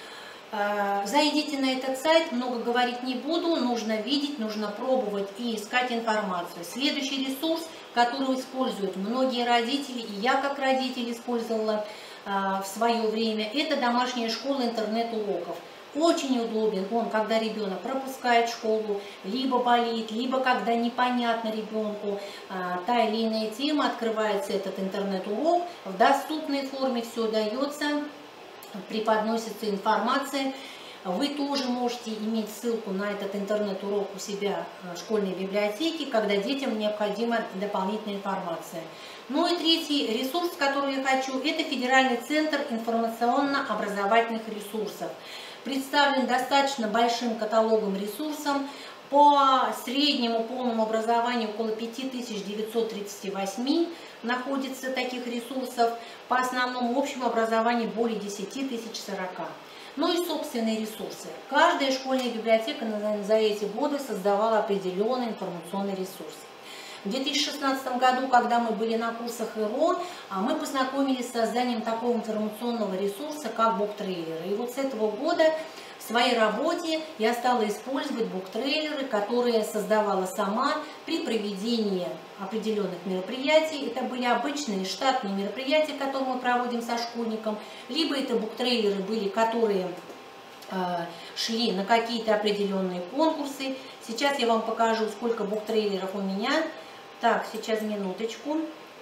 Зайдите на этот сайт, много говорить не буду, нужно видеть, нужно пробовать и искать информацию. Следующий ресурс, который используют многие родители, и я как родитель использовала в свое время, это домашняя школа интернет-уроков. Очень удобен он, когда ребенок пропускает школу, либо болит, либо когда непонятно ребенку а, та или иная тема, открывается этот интернет-урок, в доступной форме все дается, преподносится информация. Вы тоже можете иметь ссылку на этот интернет-урок у себя в школьной библиотеке, когда детям необходима дополнительная информация. Ну и третий ресурс, который я хочу, это Федеральный центр информационно-образовательных ресурсов. Представлен достаточно большим каталогом ресурсов. По среднему полному образованию около пяти тысяч девятисот тридцати восьми находится таких ресурсов. По основному общему образованию более десяти тысяч сорока. Ну и собственные ресурсы. Каждая школьная библиотека за эти годы создавала определенный информационный ресурс. В две тысячи шестнадцатом году, когда мы были на курсах ИРО, мы познакомились с созданием такого информационного ресурса, как буктрейлеры. И вот с этого года в своей работе я стала использовать буктрейлеры, которые создавала сама при проведении определенных мероприятий. Это были обычные штатные мероприятия, которые мы проводим со школьником, либо это буктрейлеры были, которые э, шли на какие-то определенные конкурсы. Сейчас я вам покажу, сколько буктрейлеров у меня. Так, сейчас минуточку.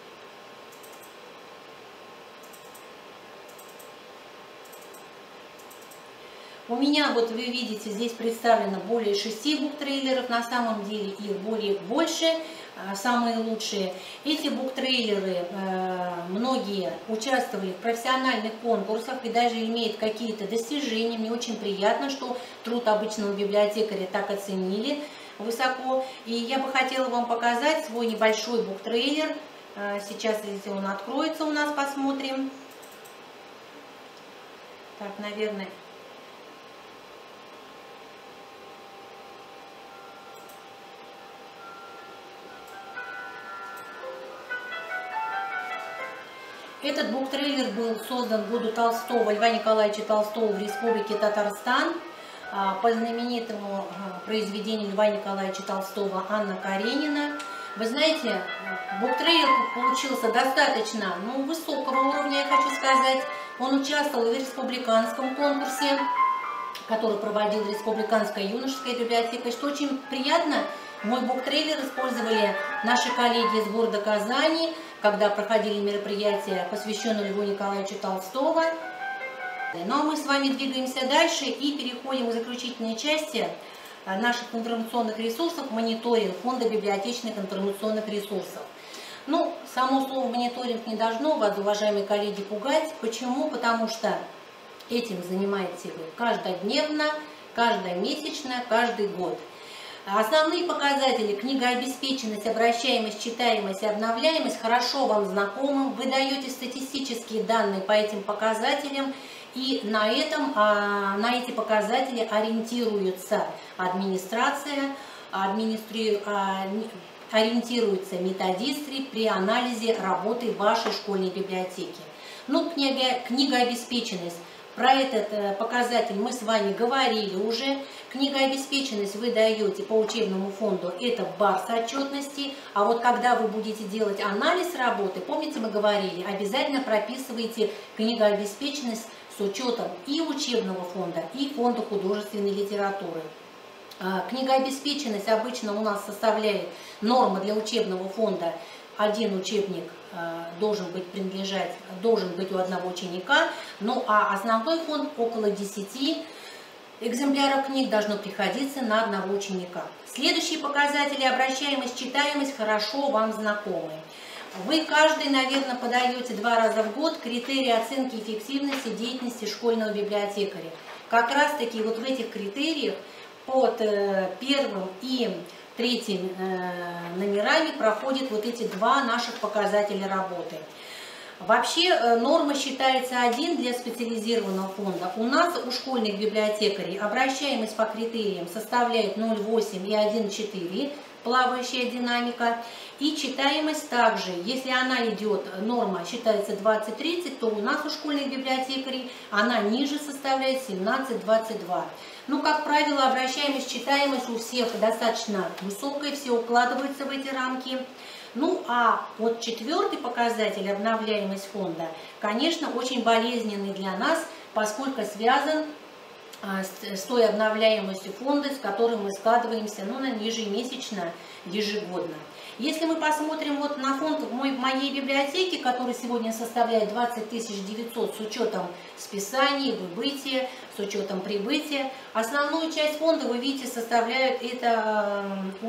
У меня, вот вы видите, здесь представлено более шести буктрейлеров, на самом деле их более больше, самые лучшие. Эти буктрейлеры, многие участвовали в профессиональных конкурсах и даже имеют какие-то достижения. Мне очень приятно, что труд обычного библиотекаря так оценили высоко. И я бы хотела вам показать свой небольшой буктрейлер. Сейчас, если он откроется у нас, посмотрим. Так, наверное... Этот буктрейлер был создан в году Толстого, Льва Николаевича Толстого в Республике Татарстан по знаменитому произведению Льва Николаевича Толстого «Анна Каренина». Вы знаете, буктрейлер получился достаточно ну, высокого уровня, я хочу сказать. Он участвовал в республиканском конкурсе, который проводил Республиканская юношеская библиотека. И что очень приятно, мой буктрейлер использовали наши коллеги из города Казани, когда проходили мероприятия, посвященные Льву Николаевичу Толстому. Ну а мы с вами двигаемся дальше и переходим к заключительной части наших информационных ресурсов, мониторинг фонда библиотечных информационных ресурсов. Ну, само слово мониторинг не должно вас, уважаемые коллеги, пугать. Почему? Потому что этим занимаетесь вы каждодневно, каждомесячно, каждый год. Основные показатели: книгообеспеченность, обращаемость, читаемость и обновляемость хорошо вам знакомы. Вы даете статистические данные по этим показателям, и на, этом, на эти показатели ориентируется администрация, администри... ориентируются методисты при анализе работы вашей школьной библиотеки. Ну, книга... книгообеспеченность. Про этот показатель мы с вами говорили уже. Книгообеспеченность вы даете по учебному фонду, это барс отчетности. А вот когда вы будете делать анализ работы, помните, мы говорили, обязательно прописывайте книгообеспеченность с учетом и учебного фонда, и фонда художественной литературы. Книгообеспеченность обычно у нас составляет норма для учебного фонда. Один учебник должен быть принадлежать, должен быть у одного ученика, ну а основной фонд около десяти экземпляров книг должно приходиться на одного ученика. Следующие показатели: обращаемость, читаемость хорошо вам знакомы. Вы каждый, наверное, подаете два раза в год критерии оценки эффективности деятельности школьного библиотекаря. Как раз таки вот в этих критериях под первым и третьим номерами проходят вот эти два наших показателя работы. Вообще норма считается один для специализированного фонда. У нас у школьных библиотекарей обращаемость по критериям составляет ноль целых восемь десятых и один целых четыре десятых, плавающая динамика. И читаемость также, если она идет, норма считается двадцать-тридцать, то у нас у школьных библиотекарей она ниже составляет семнадцать-двадцать два. Ну, как правило, обращаемость, читаемость у всех достаточно высокая, все укладываются в эти рамки. Ну, а вот четвертый показатель, обновляемость фонда, конечно, очень болезненный для нас, поскольку связан с той обновляемостью фонда, с которой мы складываемся, ну, ежемесячно, ежегодно. Если мы посмотрим вот на фонд в моей библиотеке, который сегодня составляет двадцать тысяч девятьсот с учетом списаний, выбытия, с учетом прибытия, основную часть фонда, вы видите, составляют это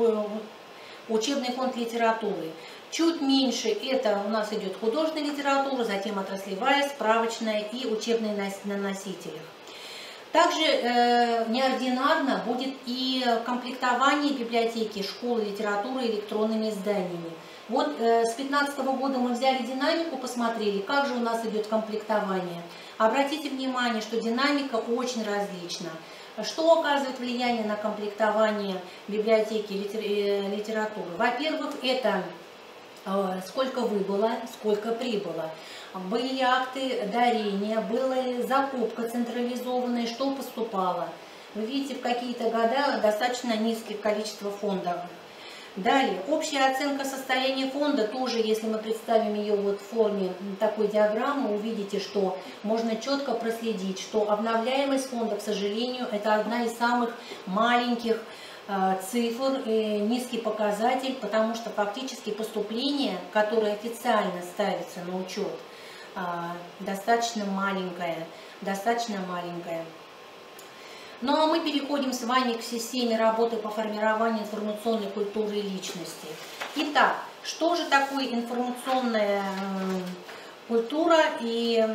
учебный фонд литературы. Чуть меньше это у нас идет художественная литература, затем отраслевая, справочная и учебные на носителях. Также э, неординарно будет и комплектование библиотеки школы литературы электронными изданиями. Вот э, с две тысячи пятнадцатого года мы взяли динамику, посмотрели, как же у нас идет комплектование. Обратите внимание, что динамика очень различна. Что оказывает влияние на комплектование библиотеки литературы? Во-первых, это э, сколько выбыло, сколько прибыло. Были акты дарения, была закупка централизованная, что поступало. Вы видите, в какие-то года достаточно низкое количество фондов. Далее, общая оценка состояния фонда, тоже, если мы представим ее вот в форме такой диаграммы, увидите, что можно четко проследить, что обновляемость фонда, к сожалению, это одна из самых маленьких э, цифр, э, низкий показатель, потому что фактически поступление, которое официально ставится на учет, э, достаточно маленькое, достаточно маленькое. Ну а мы переходим с вами к системе работы по формированию информационной культуры и личности. Итак, что же такое информационная культура и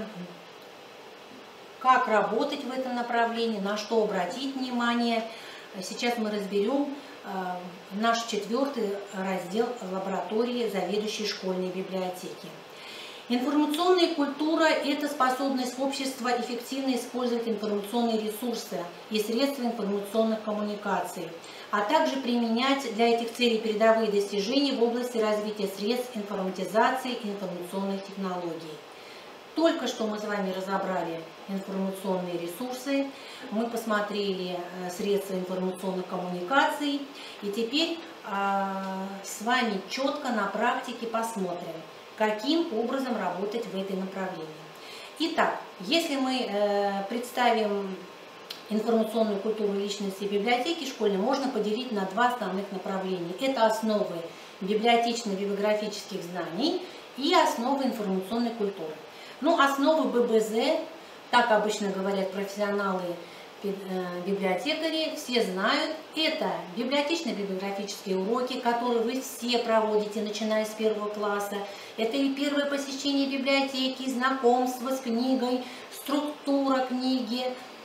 как работать в этом направлении, на что обратить внимание? Сейчас мы разберем наш четвертый раздел лаборатории заведующей школьной библиотеки. Информационная культура – это способность общества эффективно использовать информационные ресурсы и средства информационных коммуникаций, а также применять для этих целей передовые достижения в области развития средств информатизации и информационных технологий. Только что мы с вами разобрали информационные ресурсы, мы посмотрели средства информационных коммуникаций, и теперь а, с вами четко на практике посмотрим, каким образом работать в этой направлении. Итак, если мы э, представим информационную культуру личности библиотеки школьной, можно поделить на два основных направления. Это основы библиотечно-библиографических знаний и основы информационной культуры. Ну, основы бэ бэ зэ, так обычно говорят профессионалы, библиотекари, все знают, это библиотечно-библиографические уроки, которые вы все проводите, начиная с первого класса. Это и первое посещение библиотеки, знакомство с книгой, структура книги,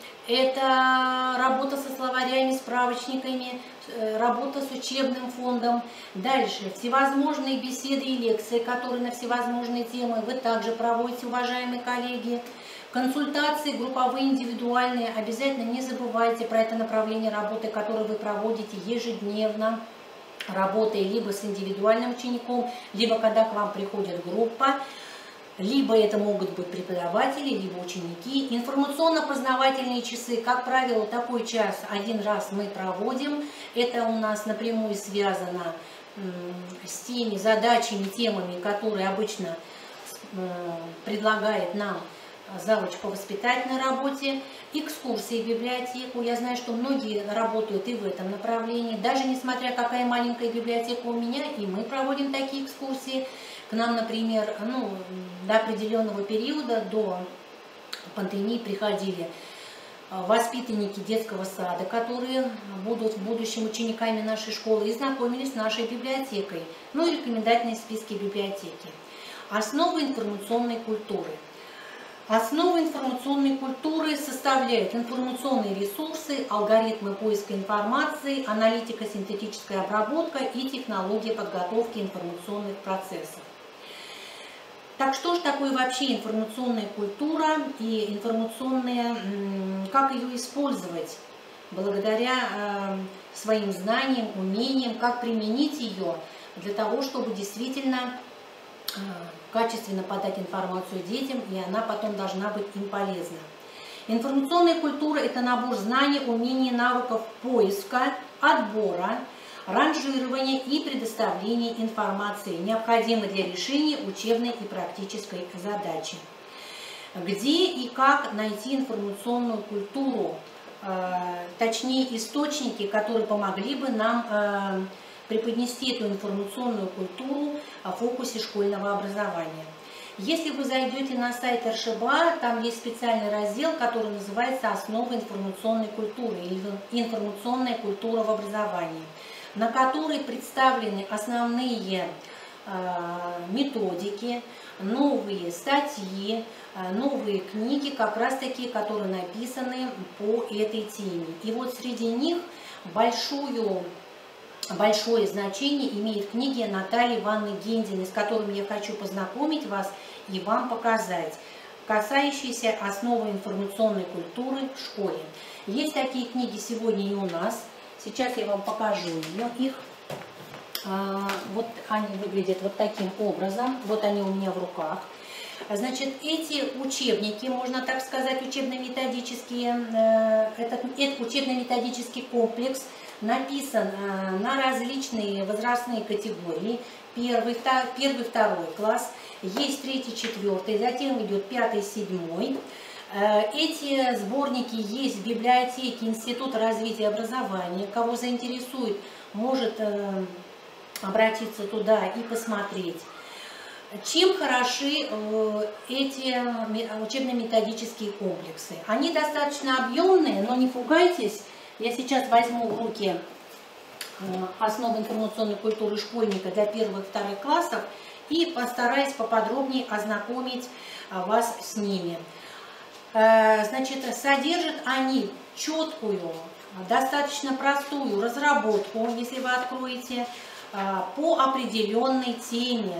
это работа со словарями, справочниками, работа с учебным фондом. Дальше всевозможные беседы и лекции, которые на всевозможные темы вы также проводите, уважаемые коллеги. Консультации групповые, индивидуальные. Обязательно не забывайте про это направление работы, которое вы проводите ежедневно, работая либо с индивидуальным учеником, либо когда к вам приходит группа, либо это могут быть преподаватели, либо ученики. Информационно-познавательные часы, как правило, такой час один раз мы проводим. Это у нас напрямую связано с теми задачами, темами, которые обычно предлагает нам завуч по воспитательной работе, экскурсии в библиотеку. Я знаю, что многие работают и в этом направлении. Даже несмотря какая маленькая библиотека у меня, и мы проводим такие экскурсии. К нам, например, ну, до определенного периода, до пандемии, приходили воспитанники детского сада, которые будут в будущем учениками нашей школы, и знакомились с нашей библиотекой. Ну и рекомендательные списки библиотеки. Основы информационной культуры. Основы информационной культуры составляют информационные ресурсы, алгоритмы поиска информации, аналитика, синтетическая обработка и технология подготовки информационных процессов. Так что же такое вообще информационная культура и информационная, как ее использовать благодаря своим знаниям, умениям, как применить ее для того, чтобы действительно качественно подать информацию детям, и она потом должна быть им полезна. Информационная культура – это набор знаний, умений, навыков поиска, отбора, ранжирования и предоставления информации, необходимой для решения учебной и практической задачи. Где и как найти информационную культуру, точнее источники, которые помогли бы нам преподнести эту информационную культуру в фокусе школьного образования. Если вы зайдете на сайт эр шэ бэ а, там есть специальный раздел, который называется «Основы информационной культуры» или «Информационная культура в образовании», на которой представлены основные методики, новые статьи, новые книги, как раз такие, которые написаны по этой теме. И вот среди них большую Большое значение имеет книги Натальи Ивановны Гендиной, с которыми я хочу познакомить вас и вам показать, касающиеся основы информационной культуры в школе. Есть такие книги сегодня и у нас. Сейчас я вам покажу их. Вот они выглядят вот таким образом. Вот они у меня в руках. Значит, эти учебники, можно так сказать, учебно-методические, этот, этот учебно-методический комплекс написан на различные возрастные категории. Первый, первый, второй класс, есть третий, четвертый, затем идет пятый, седьмой. Эти сборники есть в библиотеке Института развития образования. Кого заинтересует, может обратиться туда и посмотреть. Чем хороши эти учебно-методические комплексы? Они достаточно объемные, но не пугайтесь. Я сейчас возьму в руки основы информационной культуры школьника для первых и вторых классов и постараюсь поподробнее ознакомить вас с ними. Значит, содержат они четкую, достаточно простую разработку, если вы откроете, по определенной теме.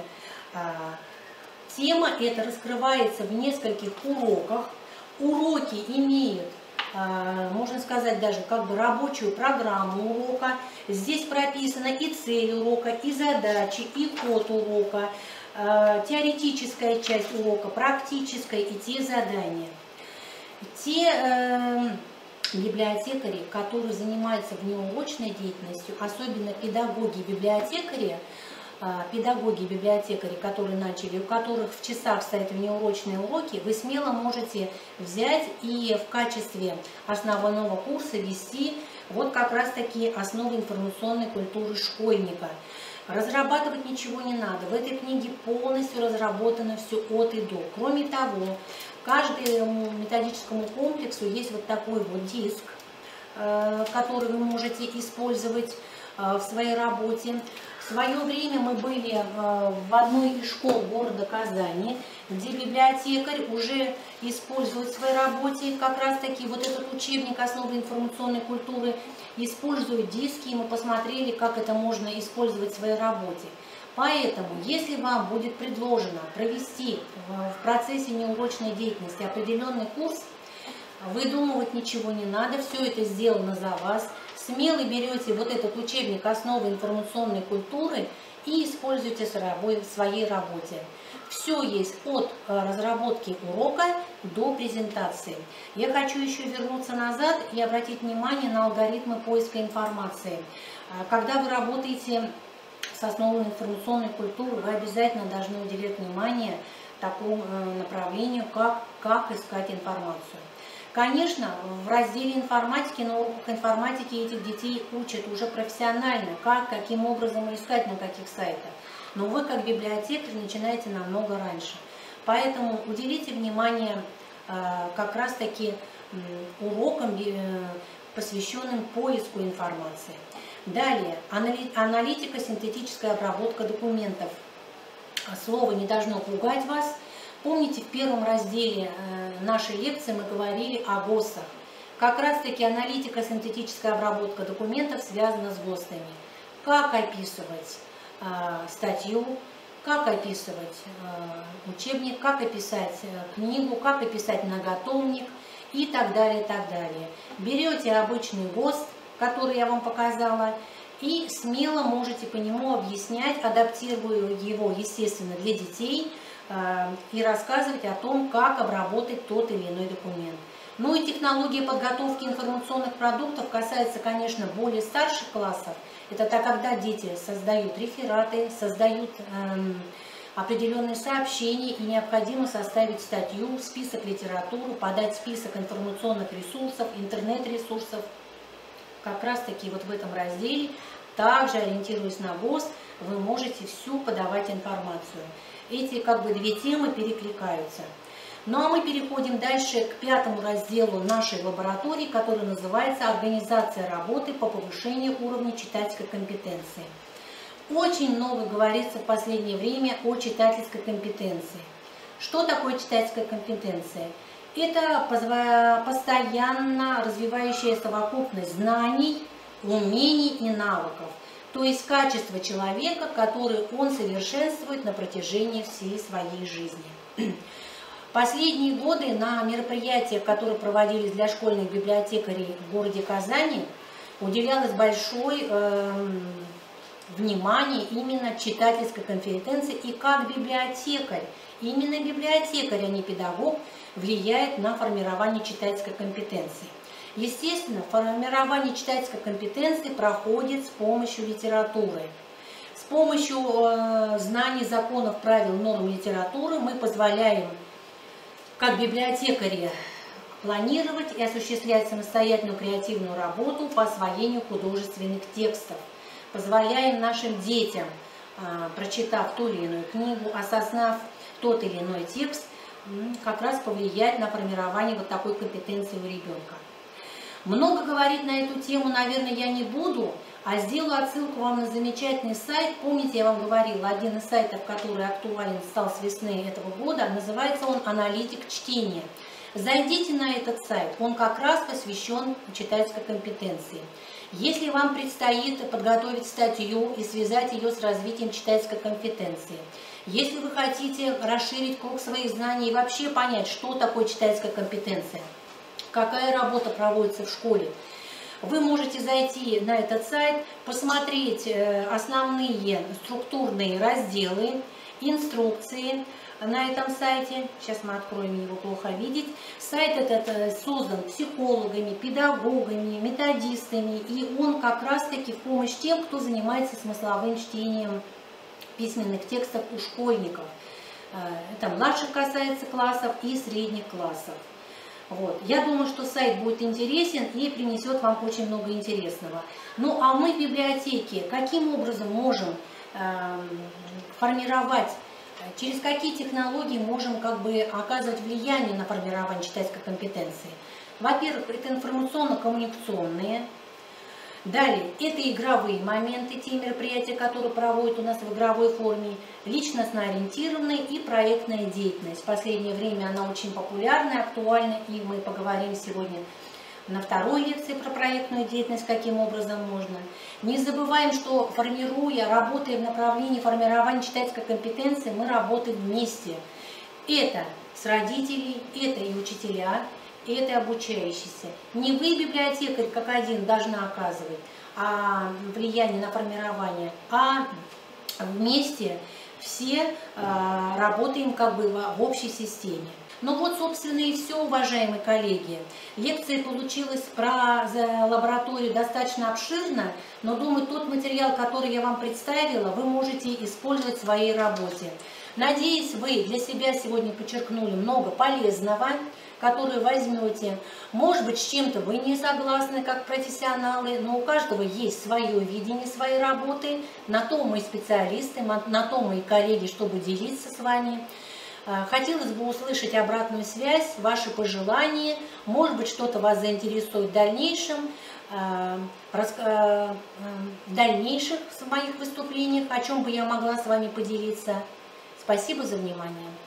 Тема эта раскрывается в нескольких уроках. Уроки имеют, можно сказать, даже как бы рабочую программу урока. Здесь прописана и цель урока, и задачи, и код урока, теоретическая часть урока, практическая и те задания. Те э, библиотекари, которые занимаются внеурочной деятельностью, особенно педагоги-библиотекари, педагоги, библиотекари, которые начали, у которых в часах стоят внеурочные уроки, вы смело можете взять и в качестве основного курса вести вот как раз таки основы информационной культуры школьника. Разрабатывать ничего не надо. В этой книге полностью разработано все от и до. Кроме того, каждому методическому комплексу есть вот такой вот диск, который вы можете использовать в своей работе. В свое время мы были в одной из школ города Казани, где библиотекарь уже использует в своей работе как раз таки вот этот учебник «Основы информационной культуры», использует диски, и мы посмотрели, как это можно использовать в своей работе. Поэтому, если вам будет предложено провести в процессе неурочной деятельности определенный курс, выдумывать ничего не надо, все это сделано за вас. Смело берете вот этот учебник «Основы информационной культуры» и используйте в своей работе. Все есть от разработки урока до презентации. Я хочу еще вернуться назад и обратить внимание на алгоритмы поиска информации. Когда вы работаете с основой информационной культуры, вы обязательно должны уделять внимание такому направлению, как, как искать информацию. Конечно, в разделе информатики, на уроках информатики этих детей учат уже профессионально, как, каким образом искать на каких сайтах. Но вы, как библиотекарь, начинаете намного раньше. Поэтому уделите внимание как раз-таки урокам, посвященным поиску информации. Далее, аналитика, синтетическая обработка документов. Слово не должно пугать вас. Помните, в первом разделе нашей лекции мы говорили о ГОСТах. Как раз-таки аналитика, синтетическая обработка документов связана с ГОСТами. Как описывать э, статью, как описывать э, учебник, как описать э, книгу, как описать многотомник и так далее, и так далее. Берете обычный ГОСТ, который я вам показала, и смело можете по нему объяснять, адаптируя его, естественно, для детей, и рассказывать о том, как обработать тот или иной документ. Ну и технология подготовки информационных продуктов касается, конечно, более старших классов. Это так, когда дети создают рефераты, создают эм, определенные сообщения, и необходимо составить статью, список литературы, подать список информационных ресурсов, интернет-ресурсов. Как раз таки вот в этом разделе, также ориентируясь на ГОСТ, вы можете всю подавать информацию. Эти как бы две темы перекликаются. Ну а мы переходим дальше к пятому разделу нашей лаборатории, который называется «Организация работы по повышению уровня читательской компетенции». Очень много говорится в последнее время о читательской компетенции. Что такое читательская компетенция? Это постоянно развивающая совокупность знаний, умений и навыков. То есть качество человека, которое он совершенствует на протяжении всей своей жизни. Последние годы на мероприятиях, которые проводились для школьных библиотекарей в городе Казани, уделялось большое э, внимание именно читательской компетенции, и как библиотекарь, именно библиотекарь, а не педагог, влияет на формирование читательской компетенции. Естественно, формирование читательской компетенции проходит с помощью литературы. С помощью э, знаний законов, правил, норм литературы мы позволяем, как библиотекари, планировать и осуществлять самостоятельную креативную работу по освоению художественных текстов. Позволяем нашим детям, э, прочитав ту или иную книгу, осознав тот или иной текст, э, как раз повлиять на формирование вот такой компетенции у ребенка. Много говорить на эту тему, наверное, я не буду, а сделаю отсылку вам на замечательный сайт. Помните, я вам говорила, один из сайтов, который актуален стал с весны этого года, называется он «Аналитик чтения». Зайдите на этот сайт, он как раз посвящен читательской компетенции. Если вам предстоит подготовить статью и связать ее с развитием читательской компетенции, если вы хотите расширить круг своих знаний и вообще понять, что такое читательская компетенция, какая работа проводится в школе, вы можете зайти на этот сайт, посмотреть основные структурные разделы, инструкции на этом сайте. Сейчас мы откроем, его плохо видеть. Сайт этот создан психологами, педагогами, методистами, и он как раз-таки в помощь тем, кто занимается смысловым чтением письменных текстов у школьников. Это младших касается классов и средних классов. Вот. Я думаю, что сайт будет интересен и принесет вам очень много интересного. Ну а мы в библиотеке каким образом можем э, формировать, через какие технологии можем как бы оказывать влияние на формирование читательской компетенции? Во-первых, это информационно-коммуникационные. Далее, это игровые моменты, те мероприятия, которые проводят у нас в игровой форме, личностно-ориентированная и проектная деятельность. В последнее время она очень популярна, актуальна, и мы поговорим сегодня на второй лекции про проектную деятельность, каким образом можно. Не забываем, что формируя, работая в направлении формирования читательской компетенции, мы работаем вместе. Это с родителями, это и учителя, и это обучающиеся. Не вы, библиотекарь, как один должна оказывать а влияние на формирование, а вместе все а, работаем как бы в, в общей системе. Ну вот, собственно, и все, уважаемые коллеги. Лекция получилась про лабораторию достаточно обширно, но, думаю, тот материал, который я вам представила, вы можете использовать в своей работе. Надеюсь, вы для себя сегодня подчеркнули много полезного, которое возьмете. Может быть, с чем-то вы не согласны, как профессионалы, но у каждого есть свое видение своей работы. На то мы специалисты, на то мы коллеги, чтобы делиться с вами. Хотелось бы услышать обратную связь, ваши пожелания, может быть, что-то вас заинтересует в дальнейшем, в дальнейших моих выступлениях, о чем бы я могла с вами поделиться. Спасибо за внимание.